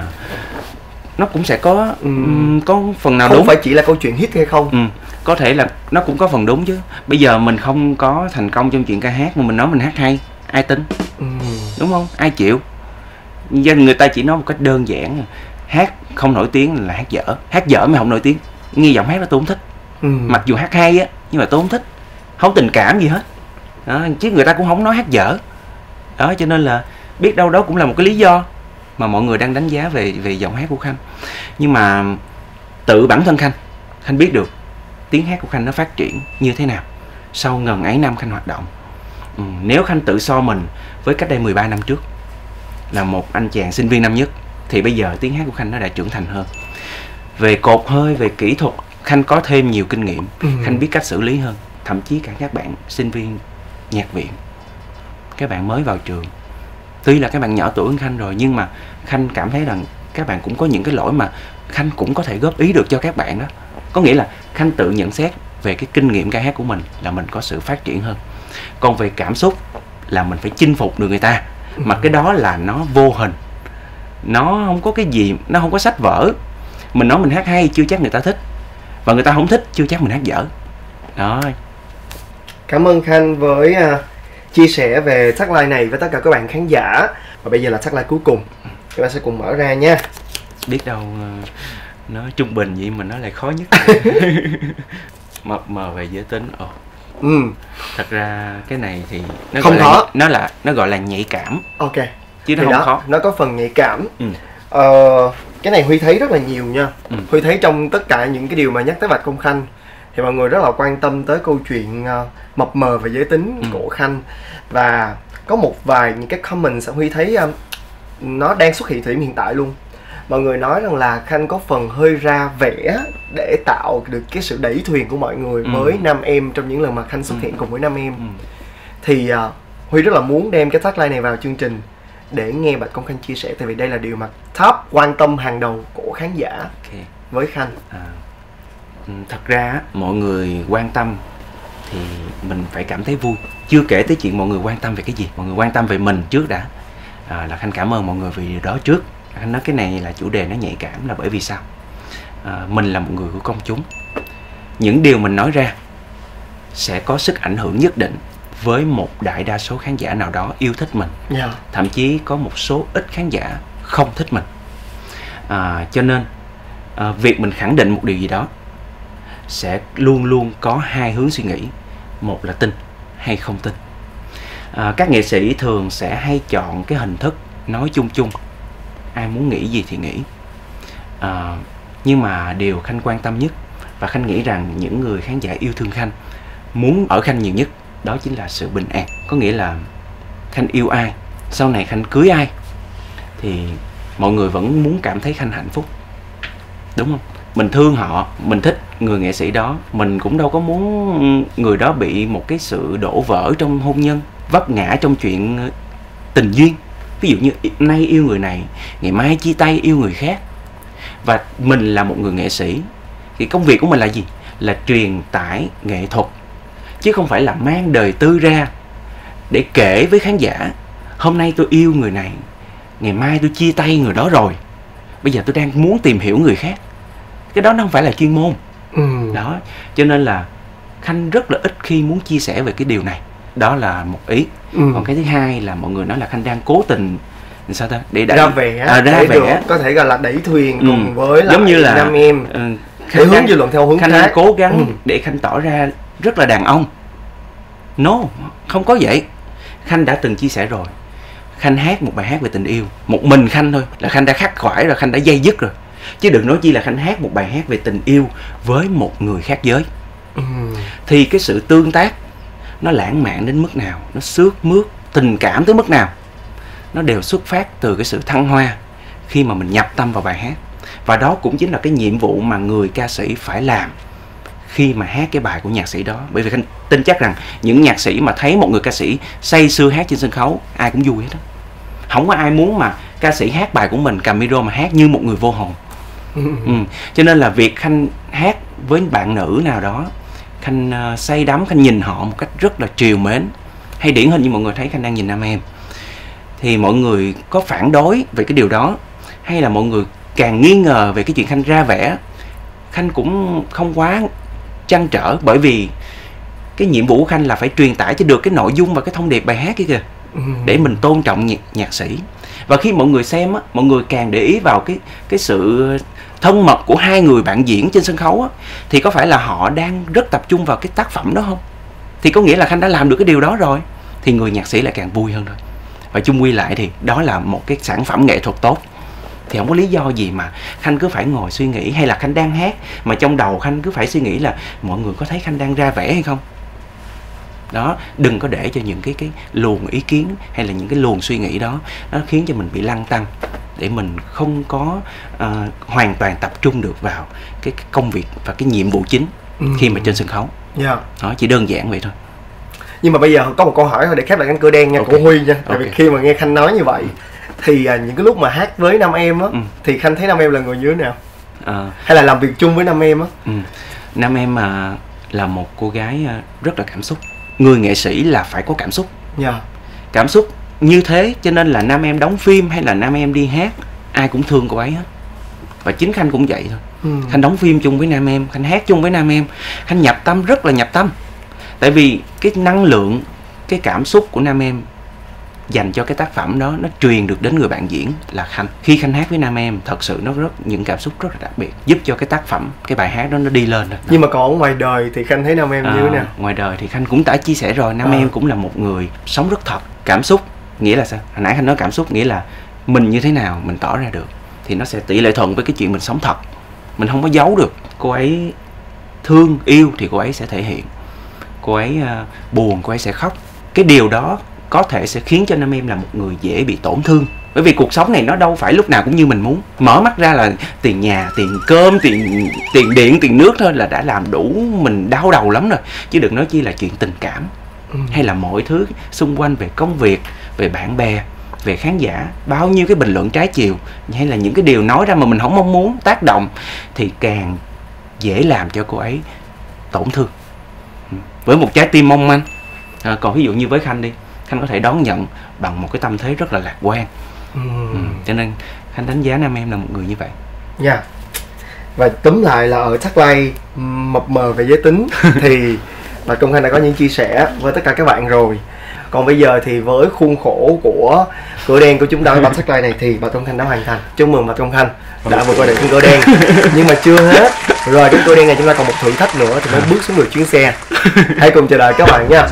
Nó cũng sẽ có phần nào không đúng. Không phải chỉ là câu chuyện hit hay không. Có thể là nó cũng có phần đúng chứ. Bây giờ mình không có thành công trong chuyện ca hát mà mình nói mình hát hay, ai tin? Đúng không? Ai chịu? Dân người ta chỉ nói một cách đơn giản, hát không nổi tiếng là hát dở. Hát dở mà không nổi tiếng, nghe giọng hát đó tôi không thích. Mặc dù hát hay á, nhưng mà tôi không thích, không tình cảm gì hết đó, chứ người ta cũng không nói hát dở đó. Cho nên là biết đâu đó cũng là một cái lý do mà mọi người đang đánh giá về giọng hát của Khanh. Nhưng mà tự bản thân Khanh biết được tiếng hát của Khanh nó phát triển như thế nào sau ngần ấy năm Khanh hoạt động. Nếu Khanh tự so mình với cách đây 13 năm trước là một anh chàng sinh viên năm nhất, thì bây giờ tiếng hát của Khanh nó đã trưởng thành hơn. Về cột hơi, về kỹ thuật, Khanh có thêm nhiều kinh nghiệm, Khanh biết cách xử lý hơn. Thậm chí cả các bạn sinh viên nhạc viện, các bạn mới vào trường, tuy là các bạn nhỏ tuổi hơn Khanh rồi, nhưng mà Khanh cảm thấy rằng các bạn cũng có những cái lỗi mà Khanh cũng có thể góp ý được cho các bạn đó. Có nghĩa là Khanh tự nhận xét về cái kinh nghiệm ca hát của mình là mình có sự phát triển hơn. Còn về cảm xúc là mình phải chinh phục được người ta, mà cái đó là nó vô hình, nó không có cái gì, nó không có sách vở. Mình nói mình hát hay chưa chắc người ta thích, và người ta không thích chưa chắc mình hát dở đó. Cảm ơn Khanh với chia sẻ về tagline này với tất cả các bạn khán giả. Và bây giờ là tagline cuối cùng, chúng ta sẽ cùng mở ra nha. Biết đâu nó trung bình vậy mà nó lại khó nhất. Mập mờ về giới tính. Thật ra cái này thì nó không khó, nó gọi là nhạy cảm. Ok, chứ nó không khó. Nó có phần nhạy cảm. Cái này Huy thấy rất là nhiều nha. Huy thấy trong tất cả những cái điều mà nhắc tới Bạch Công Khanh thì mọi người rất là quan tâm tới câu chuyện mập mờ về giới tính của Khanh. Và có một vài những cái comments Huy thấy nó đang xuất hiện thời điểm hiện tại luôn. Mọi người nói rằng là Khanh có phần hơi ra vẻ để tạo được cái sự đẩy thuyền của mọi người với nam em trong những lần mà Khanh xuất hiện cùng với nam em. Thì Huy rất là muốn đem cái tagline này vào chương trình để nghe Bạch Công Khanh chia sẻ, tại vì đây là điều mà top quan tâm hàng đầu của khán giả với Khanh. Thật ra mọi người quan tâm thì mình phải cảm thấy vui. Chưa kể tới chuyện mọi người quan tâm về cái gì, mọi người quan tâm về mình trước đã. Là Khanh cảm ơn mọi người vì điều đó trước. Khanh nói cái này là chủ đề nó nhạy cảm là bởi vì sao? Mình là một người của công chúng. Những điều mình nói ra sẽ có sức ảnh hưởng nhất định với một đại đa số khán giả nào đó yêu thích mình. Thậm chí có một số ít khán giả không thích mình. Cho nên việc mình khẳng định một điều gì đó sẽ luôn luôn có hai hướng suy nghĩ. Một là tin hay không tin. Các nghệ sĩ thường sẽ hay chọn cái hình thức nói chung chung, ai muốn nghĩ gì thì nghĩ. Nhưng mà điều Khanh quan tâm nhất, và Khanh nghĩ rằng những người khán giả yêu thương Khanh muốn ở Khanh nhiều nhất, đó chính là sự bình an. Có nghĩa là Khanh yêu ai, sau này Khanh cưới ai thì mọi người vẫn muốn cảm thấy Khanh hạnh phúc, đúng không? Mình thương họ, mình thích người nghệ sĩ đó, mình cũng đâu có muốn người đó bị một cái sự đổ vỡ trong hôn nhân, vấp ngã trong chuyện tình duyên. Ví dụ như nay yêu người này, ngày mai chia tay yêu người khác. Và mình là một người nghệ sĩ thì công việc của mình là gì? Là truyền tải nghệ thuật, chứ không phải là mang đời tư ra để kể với khán giả hôm nay tôi yêu người này, ngày mai tôi chia tay người đó rồi, bây giờ tôi đang muốn tìm hiểu người khác. Cái đó nó không phải là chuyên môn. Đó, cho nên là Khanh rất là ít khi muốn chia sẻ về cái điều này. Đó là một ý. Còn cái thứ hai là mọi người nói là Khanh đang cố tình sao ta để ra vẻ, có thể gọi là đẩy thuyền cùng với lại giống như là nam em để hướng dư luận theo hướng Khanh đang cố gắng để Khanh tỏ ra rất là đàn ông. No, không có vậy. Khanh đã từng chia sẻ rồi, Khanh hát một bài hát về tình yêu, một mình Khanh thôi là Khanh đã khắc khoải rồi, Khanh đã dây dứt rồi, chứ đừng nói chi là Khanh hát một bài hát về tình yêu với một người khác giới. Thì cái sự tương tác nó lãng mạn đến mức nào, nó xước mướt, tình cảm tới mức nào, nó đều xuất phát từ cái sự thăng hoa khi mà mình nhập tâm vào bài hát. Và đó cũng chính là cái nhiệm vụ mà người ca sĩ phải làm khi mà hát cái bài của nhạc sĩ đó. Bởi vì Khanh tin chắc rằng những nhạc sĩ mà thấy một người ca sĩ say sưa hát trên sân khấu, ai cũng vui hết đó. Không có ai muốn mà ca sĩ hát bài của mình cầm micro mà hát như một người vô hồn. Cho nên là việc Khanh hát với bạn nữ nào đó, Khanh say đắm, Khanh nhìn họ một cách rất là trìu mến, hay điển hình như mọi người thấy Khanh đang nhìn nam em, thì mọi người có phản đối về cái điều đó, hay là mọi người càng nghi ngờ về cái chuyện Khanh ra vẻ, Khanh cũng không quá trăn trở. Bởi vì cái nhiệm vụ của Khanh là phải truyền tải cho được cái nội dung và cái thông điệp bài hát kia kìa, để mình tôn trọng nhạc sĩ. Và khi mọi người xem á, mọi người càng để ý vào cái sự thân mật của hai người bạn diễn trên sân khấu á, thì có phải là họ đang rất tập trung vào cái tác phẩm đó không? Thì có nghĩa là Khanh đã làm được cái điều đó rồi, thì người nhạc sĩ lại càng vui hơn thôi. Và chung quy lại thì đó là một cái sản phẩm nghệ thuật tốt. Thì không có lý do gì mà Khanh cứ phải ngồi suy nghĩ, hay là Khanh đang hát mà trong đầu Khanh cứ phải suy nghĩ là mọi người có thấy Khanh đang ra vẻ hay không. Đó, đừng có để cho những cái luồng ý kiến hay là những cái luồng suy nghĩ đó nó khiến cho mình bị lăn tăn, để mình không có hoàn toàn tập trung được vào cái công việc và cái nhiệm vụ chính khi mà trên sân khấu. Đó, chỉ đơn giản vậy thôi. Nhưng mà bây giờ có một câu hỏi thôi để khép lại cánh cửa đen nha, của Huy nha. Tại vì khi mà nghe Khanh nói như vậy thì những cái lúc mà hát với Nam Em á, thì Khanh thấy Nam Em là người như thế nào? Hay là làm việc chung với Nam Em á? Nam Em là một cô gái rất là cảm xúc. Người nghệ sĩ là phải có cảm xúc. Cảm xúc như thế cho nên là Nam Em đóng phim hay là Nam Em đi hát, ai cũng thương cô ấy hết. Và chính Khanh cũng vậy thôi. Khanh đóng phim chung với Nam Em, Khanh hát chung với Nam Em, Khanh nhập tâm, rất là nhập tâm. Tại vì cái năng lượng, cái cảm xúc của Nam Em dành cho cái tác phẩm đó nó truyền được đến người bạn diễn là Khanh. Khi Khanh hát với Nam Em, thật sự nó những cảm xúc rất là đặc biệt, giúp cho cái tác phẩm, cái bài hát đó nó đi lên rồi. Nhưng mà còn ở ngoài đời thì Khanh thấy Nam Em như thế nào? Ngoài đời thì Khanh cũng đã chia sẻ rồi, Nam Em cũng là một người sống rất thật. Cảm xúc nghĩa là sao? Hồi nãy Khanh nói cảm xúc nghĩa là mình như thế nào mình tỏ ra được thì nó sẽ tỷ lệ thuận với cái chuyện mình sống thật. Mình không có giấu được. Cô ấy thương, yêu thì cô ấy sẽ thể hiện. Cô ấy buồn, cô ấy sẽ khóc. Cái điều đó có thể sẽ khiến cho Nam Em là một người dễ bị tổn thương. Bởi vì cuộc sống này nó đâu phải lúc nào cũng như mình muốn. Mở mắt ra là tiền nhà, tiền cơm, tiền điện, tiền nước thôi là đã làm đủ mình đau đầu lắm rồi. Chứ đừng nói chi là chuyện tình cảm. Hay là mọi thứ xung quanh về công việc, về bạn bè, về khán giả. Bao nhiêu cái bình luận trái chiều hay là những cái điều nói ra mà mình không mong muốn tác động thì càng dễ làm cho cô ấy tổn thương. Với một trái tim mong manh. Còn ví dụ như với Khanh đi, Khanh có thể đón nhận bằng một cái tâm thế rất là lạc quan. Cho nên Khanh đánh giá Nam Em là một người như vậy. Và túm lại là ở Tagline mập mờ về giới tính thì bà Công Khanh đã có những chia sẻ với tất cả các bạn rồi. Còn bây giờ thì với khuôn khổ của cửa đen của chúng ta ở tập Tagline này thì bà Công Khanh đã hoàn thành. Chúc mừng bà Công Khanh đã vượt qua được cánh cửa đen. Nhưng mà chưa hết, rồi cánh cửa đen này chúng ta còn một thử thách nữa thì mới bước xuống được chuyến xe. Hãy cùng chờ đợi các bạn nha.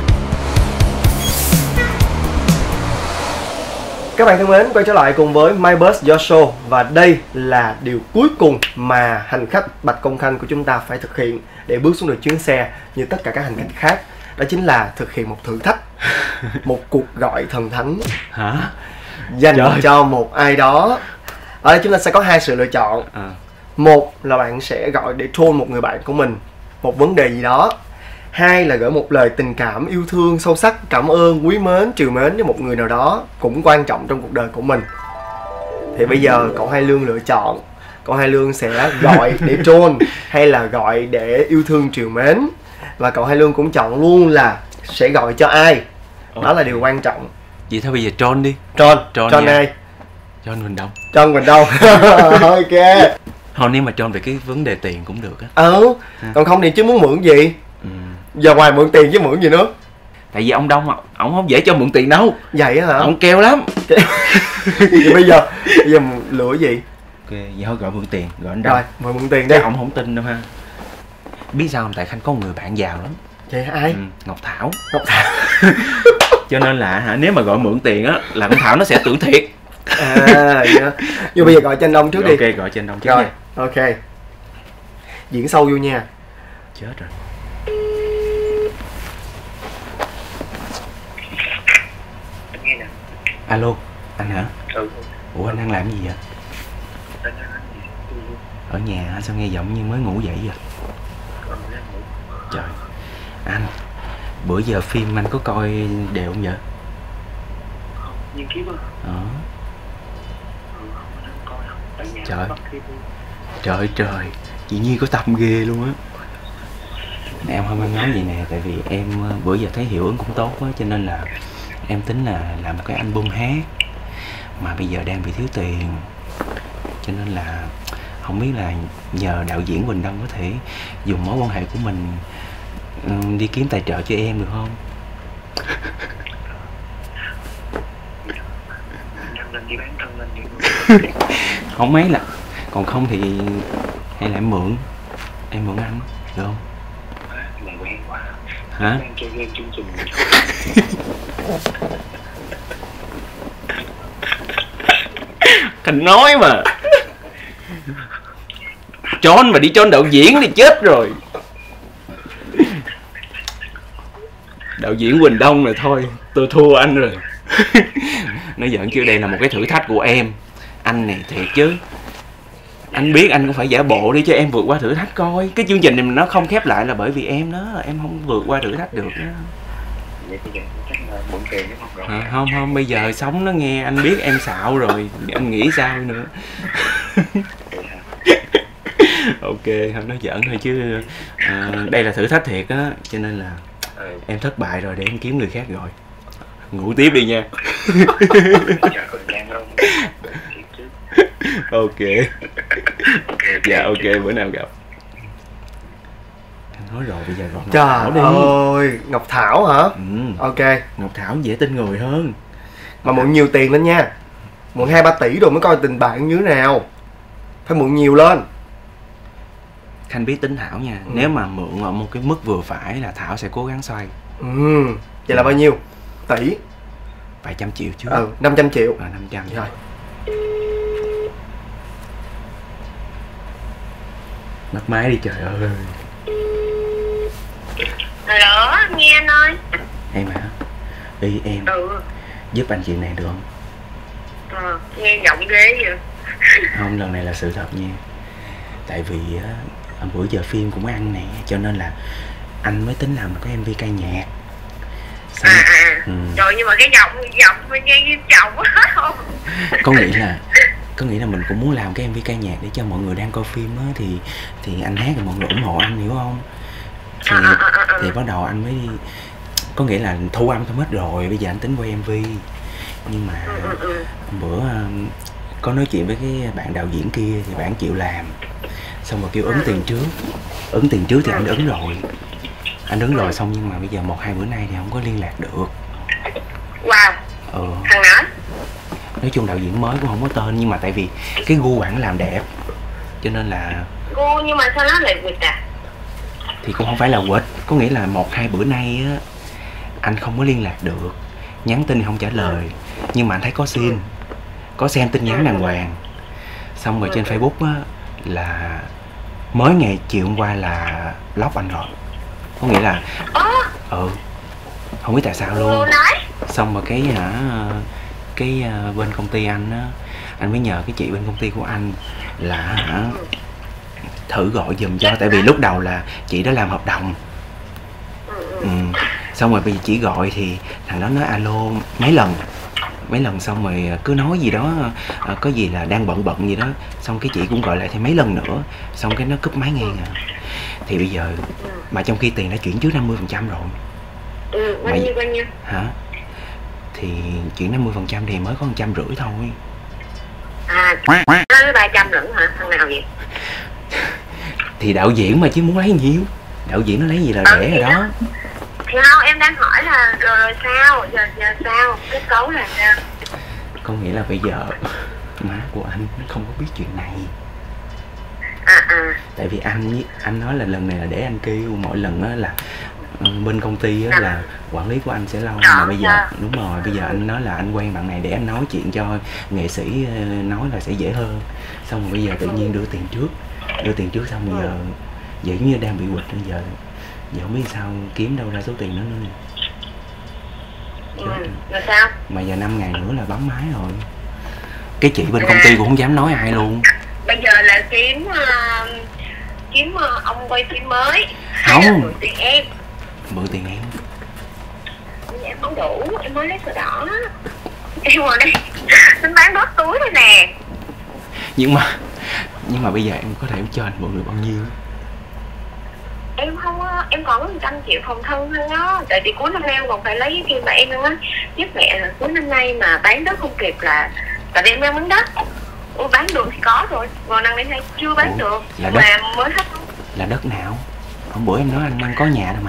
Các bạn thân mến, quay trở lại cùng với My Bus Your Show. Và đây là điều cuối cùng mà hành khách Bạch Công Khanh của chúng ta phải thực hiện để bước xuống được chuyến xe như tất cả các hành khách khác. Đó chính là thực hiện một thử thách, một cuộc gọi thần thánh dành cho một ai đó. Ở đây chúng ta sẽ có hai sự lựa chọn. Một là bạn sẽ gọi để troll một người bạn của mình một vấn đề gì đó. Hai là gửi một lời tình cảm, yêu thương, sâu sắc, cảm ơn, quý mến, trìu mến với một người nào đó cũng quan trọng trong cuộc đời của mình. Thì bây giờ cậu Hai Lương lựa chọn. Cậu Hai Lương sẽ gọi để troll hay là gọi để yêu thương, trìu mến. Và cậu Hai Lương cũng chọn luôn là sẽ gọi cho ai. Đó là điều quan trọng. Vậy thôi bây giờ troll đi. Troll ai? Troll Huỳnh Đông. Troll Huỳnh Đông. Ok. Thôi nếu mà troll về cái vấn đề tiền cũng được á. Còn không thì chứ muốn mượn gì? Giờ ngoài mượn tiền chứ mượn gì nữa? Tại vì ông Đông, ổng không dễ cho mượn tiền đâu. Vậy á hả? Ông keo lắm. Vậy bây giờ lựa gì? Ok, vậy thôi gọi mượn tiền, gọi anh Đông. Rồi, mượn tiền đi. Ổng không tin đâu ha. Biết sao không? Tại Khanh có một người bạn giàu lắm. Vậy ai? Ngọc Thảo. Cho nên là nếu mà gọi mượn tiền á là con Thảo nó sẽ tưởng thiệt. Vậy đó. Nhưng bây giờ gọi cho anh Đông trước đi. Ok, gọi cho anh Đông trước rồi nha. Ok. Diễn sâu vô nha. Chết rồi. Alo, anh hả? Ủa anh đang làm gì vậy? Ở nhà hả? Sao nghe giọng như mới ngủ dậy vậy? Trời, anh, bữa giờ phim anh có coi đều không vậy? Nhiên kiếp á. Trời, chị Nhi có tâm ghê luôn á. Em không em nói gì nè, tại vì em bữa giờ thấy hiệu ứng cũng tốt quá, cho nên là em tính là làm một cái album hát. Mà bây giờ đang bị thiếu tiền, cho nên là không biết là nhờ đạo diễn Huỳnh Đông có thể dùng mối quan hệ của mình đi kiếm tài trợ cho em được không? Không mấy là, còn không thì hay là em mượn anh được không? Mày quen quá. Hả? Đang chơi game chương trình. Khanh nói mà. Trốn mà đi trốn đạo diễn thì chết rồi. Đạo diễn Quỳnh Đông là thôi, tôi thua anh rồi. Nó giỡn kêu đây là một cái thử thách của em. Anh này thiệt chứ. Anh biết anh cũng phải giả bộ đi cho em vượt qua thử thách coi. Cái chương trình này nó không khép lại là bởi vì em đó, em không vượt qua thử thách được đó. Vậy thì chắc là bụng tiền chứ không rồi. Không, bây giờ sống nó nghe anh biết em xạo rồi, anh nghĩ sao nữa. Ok, không nói giỡn thôi chứ đây là thử thách thiệt á, cho nên là em thất bại rồi, để em kiếm người khác rồi. Ngủ tiếp đi nha. Ok. Dạ ok, bữa nào gặp. Nói rồi, bây giờ gọi Ngọc Thảo đi. Trời ơi, Ngọc Thảo hả? Ok. Ngọc Thảo dễ tin người hơn. Mà mượn nhiều tiền lên nha. Mượn 2-3 tỷ rồi mới coi tình bạn như thế nào. Phải mượn nhiều lên. Khanh biết tính Thảo nha. Nếu mà mượn ở một cái mức vừa phải là Thảo sẽ cố gắng xoay. Vậy là bao nhiêu? Tỷ? Vài trăm triệu chứ. 500 triệu. 500 rồi. Bắt máy đi trời ơi. Alo, nghe anh ơi. Em hả? Ý em giúp anh chuyện này được không? Nghe giọng ghê vậy. Không, lần này là sự thật nha. Tại vì bữa giờ phim cũng ăn nè, cho nên là anh mới tính làm một cái MV ca nhạc. Trời, nhưng mà cái giọng mình nghe nghiêm trọng quá không? Có nghĩa là mình cũng muốn làm cái MV ca nhạc để cho mọi người đang coi phim á, thì anh hát thì mọi người ủng hộ anh, hiểu không? Thì bắt đầu anh mới có nghĩa là thu âm xong hết rồi, bây giờ anh tính quay MV. Nhưng mà bữa có nói chuyện với cái bạn đạo diễn kia thì bạn chịu làm, xong rồi kêu ứng tiền trước thì anh ứng rồi xong, nhưng mà bây giờ 1-2 bữa nay thì không có liên lạc được. Wow. Thằng nào? Nói chung đạo diễn mới cũng không có tên, nhưng mà tại vì cái gu bạn làm đẹp cho nên là gu, nhưng mà sao nó lại quỵt à? Thì cũng không phải là quỵt, có nghĩa là 1-2 bữa nay á anh không có liên lạc được, nhắn tin không trả lời, nhưng mà anh thấy có xem tin nhắn đàng hoàng. Xong rồi trên Facebook á là mới ngày chiều hôm qua là block anh rồi, có nghĩa là không biết tại sao luôn. Xong rồi cái bên công ty anh á, anh mới nhờ cái chị bên công ty của anh là thử gọi giùm cho, tại vì lúc đầu là chị đã làm hợp đồng. Xong rồi bây giờ chỉ gọi thì thằng đó nói alo mấy lần xong rồi cứ nói gì đó, có gì là đang bận gì đó, xong cái chị cũng gọi lại thêm mấy lần nữa, xong cái nó cúp máy ngang à. Thì bây giờ mà trong khi tiền đã chuyển trước 50% rồi. Bao nhiêu? Hả? Thì chuyển 50% thì mới có 150 thôi. Nói 300 lẫn hả? Thằng nào vậy? Thì đạo diễn mà chứ muốn lấy nhiêu. Đạo diễn nó lấy gì là rẻ rồi đó. Không, em đang hỏi là rồi sao? Giờ sao? Kết cấu là sao? Có nghĩa là bây giờ má của anh không có biết chuyện này. Tại vì anh nói là lần này là để anh kêu, mỗi lần á là bên công ty á là quản lý của anh sẽ lo, mà bây giờ đúng rồi, bây giờ anh nói là anh quen bạn này để anh nói chuyện cho nghệ sĩ nói là sẽ dễ hơn. Xong rồi bây giờ tự nhiên đưa tiền trước xong giờ giống như đang bị quỵt, bây giờ không biết sao kiếm đâu ra số tiền đó nữa. Rồi sao? Mà giờ 5 ngày nữa là bấm máy rồi. Cái chị bên công ty cũng không dám nói ai luôn. Bây giờ là kiếm ông quay phim mới. Không, mượn tiền em. Mượn tiền em. Em không đủ, em mới lấy sổ đỏ. Em ngồi đây tính bán bóp túi thôi nè. Nhưng mà bây giờ em có thể cho anh mượn được bao nhiêu? Em không á, em còn có 100 triệu phòng thân thôi đó. Tại vì cuối năm nay em còn phải lấy cái kia mà em á. Giúp mẹ là cuối năm nay mà bán đất không kịp là tại vì em đang bán đất. Bán được thì có rồi, còn năm nay chưa bán được là mà đất, mới hết. Là đất nào? Hôm bữa em nói anh đang có nhà đâu mà.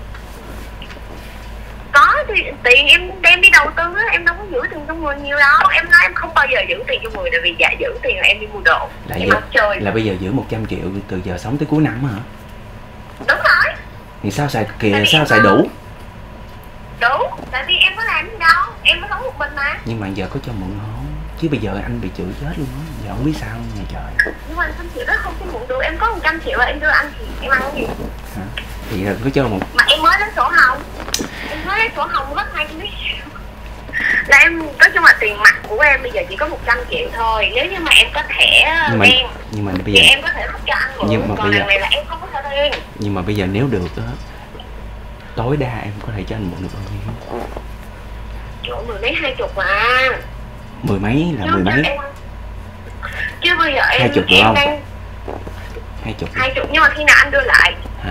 Có thì tiền em đem đi đầu tư á, em đâu có giữ tiền trong người nhiều đâu. Em nói em không bao giờ giữ tiền trong người, tại vì giữ tiền là em đi mua đồ. Em không chơi. Là bây giờ giữ 100 triệu từ giờ sống tới cuối năm hả? Đúng rồi. Thì sao xài kìa, sao xài đủ? Đủ, tại vì em có làm gì đâu, em có sống một mình mà. Nhưng mà giờ có cho mượn không? Chứ bây giờ anh bị chửi chết luôn á, giờ không biết sao luôn nè trời. Nhưng mà 100 triệu đó không có mượn được, em có 100 triệu là em đưa anh thì em ăn cái gì? Hả? Thì đừng có cho một... Mà em mới lấy sổ hồng, em mới lấy sổ hồng mất 20 triệu. Là em, nói chung là tiền mặt của em bây giờ chỉ có 100 triệu thôi. Nếu như mà em có thẻ đen nhưng mà bây thì giờ em có thể không cho anh mượn. nhưng mà còn bây giờ này là em không có thẻ đen. Nhưng mà bây giờ nếu được á, tối đa em có thể cho anh mượn được bao nhiêu? Chỗ 10 mấy 20 mà. Mười mấy là mười mấy? Chứ bây giờ em 20 được em không? đang 20 nhưng mà khi nào anh đưa lại? Hả?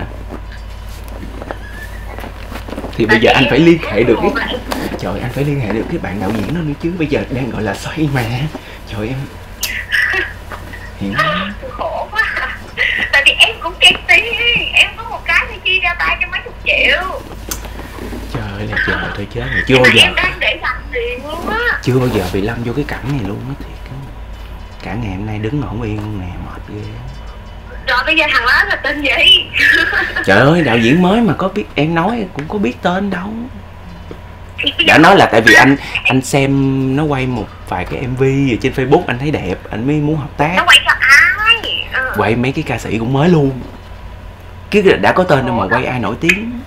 Thì bây giờ anh phải liên hệ được cái... Trời, anh phải liên hệ được cái bạn đạo diễn đó nữa chứ. Bây giờ đang gọi là xoay mà. Trời em hiểu không? Khổ quá. Tại vì em cũng kẹt tiền. Em có một cái thì chi ra tay cho mấy chục triệu. Trời là trời, thôi chết rồi. Chưa bao giờ em đang để dành tiền luôn á. Chưa bao giờ bị lâm vô cái cảnh này luôn á, thiệt á. Cả ngày hôm nay đứng ngồi yên luôn nè, mệt ghê. Rồi bây giờ thằng đó là tên gì? Trời ơi, đạo diễn mới mà có biết, em nói cũng có biết tên đâu. Đã nói là tại vì anh xem nó quay một vài cái MV ở trên Facebook, anh thấy đẹp, anh mới muốn hợp tác. Nó quay cho ai? Quay mấy cái ca sĩ cũng mới luôn. Chứ đã có tên đâu mà quay ai nổi tiếng.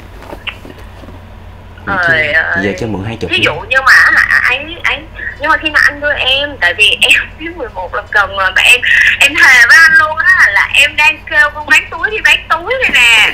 Giờ cho mượn 20. Ví dụ như mà nhưng mà khi nào anh đưa em, tại vì em thứ 11 là cần rồi mà em thề với anh luôn á là em đang kêu con bán túi đi bán túi này nè.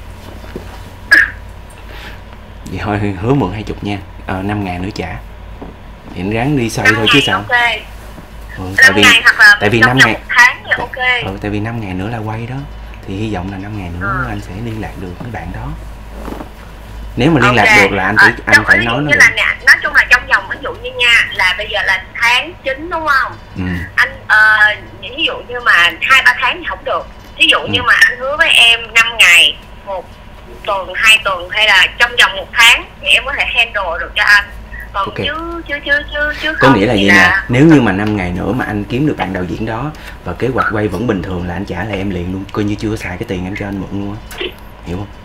Vậy thôi hứa mượn 20 nha. 5.000 nữa trả. Thì anh ráng đi xoay thôi chứ sao. Okay. Tại vì 5 ngày tháng thì ok. Tại vì 5 ngày nữa là quay đó. Thì hy vọng là 5 ngày nữa anh sẽ liên lạc được với bạn đó. Nếu mà liên lạc được là anh phải nói nó. Nói chung là trong vòng ví dụ như nha, là bây giờ là tháng 9 đúng không? Anh ví dụ như mà 2-3 tháng thì không được. Ví dụ như mà anh hứa với em 5 ngày, 1 tuần, 2 tuần hay là trong vòng 1 tháng thì em có thể handle được cho anh. Còn chứ có nghĩa là vậy nè, nếu như mà 5 ngày nữa mà anh kiếm được bạn đạo diễn đó và kế hoạch quay vẫn bình thường là anh trả lại em liền luôn, coi như chưa có xài cái tiền em cho anh mượn luôn á. Hiểu không?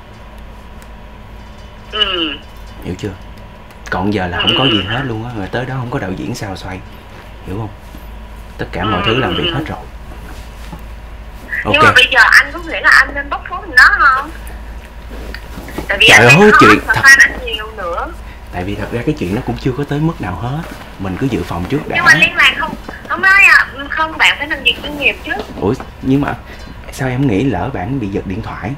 Hiểu chưa? Còn giờ là không có gì hết luôn á, rồi tới đó không có đạo diễn sao xoay. Hiểu không? Tất cả mọi thứ làm việc hết rồi. Okay. Nhưng mà bây giờ anh có nghĩa là anh nên bóc phốt mình đó không? Tại vì trời ơi, chuyện thật anh nhiều nữa. Tại vì thật ra cái chuyện nó cũng chưa có tới mức nào hết. Mình cứ dự phòng trước đã. Nhưng mà liên lạc không nói không, bạn phải làm việc chuyên nghiệp chứ. Ủa nhưng mà sao em nghĩ lỡ bạn bị giật điện thoại,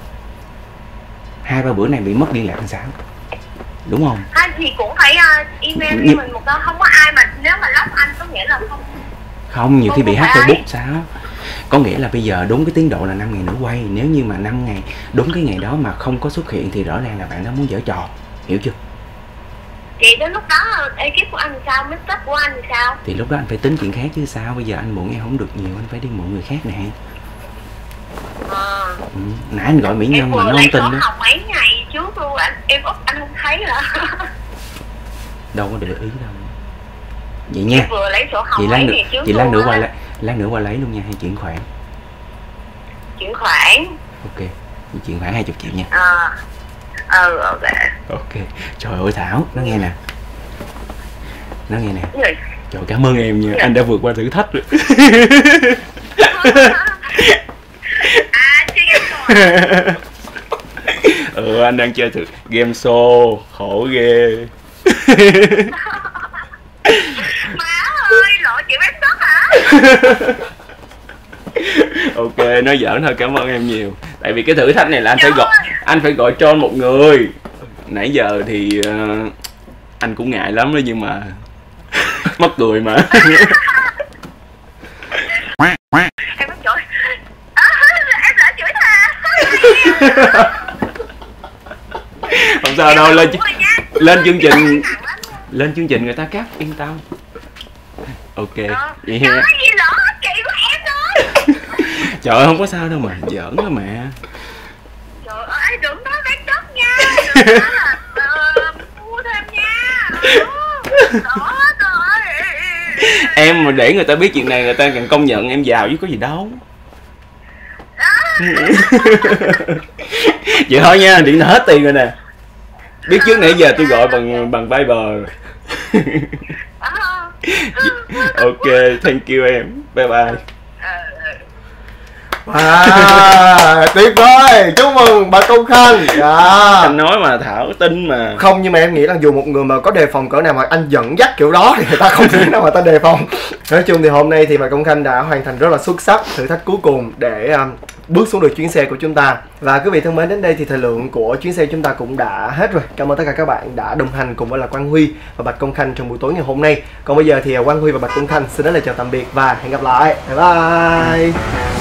2-3 bữa này bị mất liên lạc làm sao? Đúng không? Thì cũng phải email cho mình một câu, không có ai mà nếu mà lock anh có nghĩa là không, nhiều khi bị hack Facebook sao? Có nghĩa là bây giờ đúng cái tiến độ là 5 ngày nữa quay. Nếu như mà 5 ngày đúng cái ngày đó mà không có xuất hiện thì rõ ràng là bạn đó muốn giở trò. Hiểu chưa? Thì đến lúc đó ekip của anh sao, make up của anh thì sao? Thì lúc đó anh phải tính chuyện khác chứ sao. Bây giờ anh mượn em không được nhiều, anh phải đi mượn người khác nè. Nãy anh gọi mỹ nhân mà nó không tin đó. Em học mấy ngày trước luôn, em úp anh không thấy hả? Đâu có để ý đâu. Vậy nha. Em vừa lấy sổ hồng vậy mấy ngày trước. Vậy lát nữa qua lấy luôn nha, hay chuyển khoản? Chuyển khoản. Ok, vậy chuyển khoản 20 triệu nha. Ok. Ok. Trời ơi Thảo, nó nghe nè. Nó nghe nè. Trời, cảm ơn em nha, anh đã vượt qua thử thách rồi. Anh đang chơi thử game show, khổ ghê. Má ơi, lộ chị bán đất hả? Ok, nói giỡn thôi, cảm ơn em nhiều. Tại vì cái thử thách này là anh phải gọi tròn một người. Nãy giờ thì anh cũng ngại lắm đó, nhưng mà mắc cười mà. Em mắc chửi. Em lỡ chửi thà. Không sao đâu, lên chương trình người ta cắt, yên tâm. Ok. Vậy ha. Gì lỡ hết chị của em thôi. Trời ơi, không có sao đâu mà, giỡn đó mà. Trời ơi, đừng nói bán đất nha. Đừng nói là mua thêm nha. Đó rồi. Em mà để người ta biết chuyện này, người ta càng công nhận em giàu chứ có gì đâu. Vậy thôi nha, điện thoại hết tiền rồi nè. Biết trước nãy giờ tôi gọi bằng Viber. Ok, thank you em, bye bye. Tuyệt vời, chúc mừng bà Công Khanh. Anh nói mà Thảo tin mà. Không, nhưng mà em nghĩ là dù một người mà có đề phòng cỡ nào mà anh dẫn dắt kiểu đó thì người ta không thể nào mà ta đề phòng. Nói chung thì hôm nay thì bà Công Khanh đã hoàn thành rất là xuất sắc thử thách cuối cùng để bước xuống được chuyến xe của chúng ta. Và quý vị thân mến, đến đây thì thời lượng của chuyến xe chúng ta cũng đã hết rồi. Cảm ơn tất cả các bạn đã đồng hành cùng với là Quang Huy và Bạch Công Khanh trong buổi tối ngày hôm nay. Còn bây giờ thì Quang Huy và Bạch Công Khanh xin nói lời chào tạm biệt và hẹn gặp lại. Bye bye.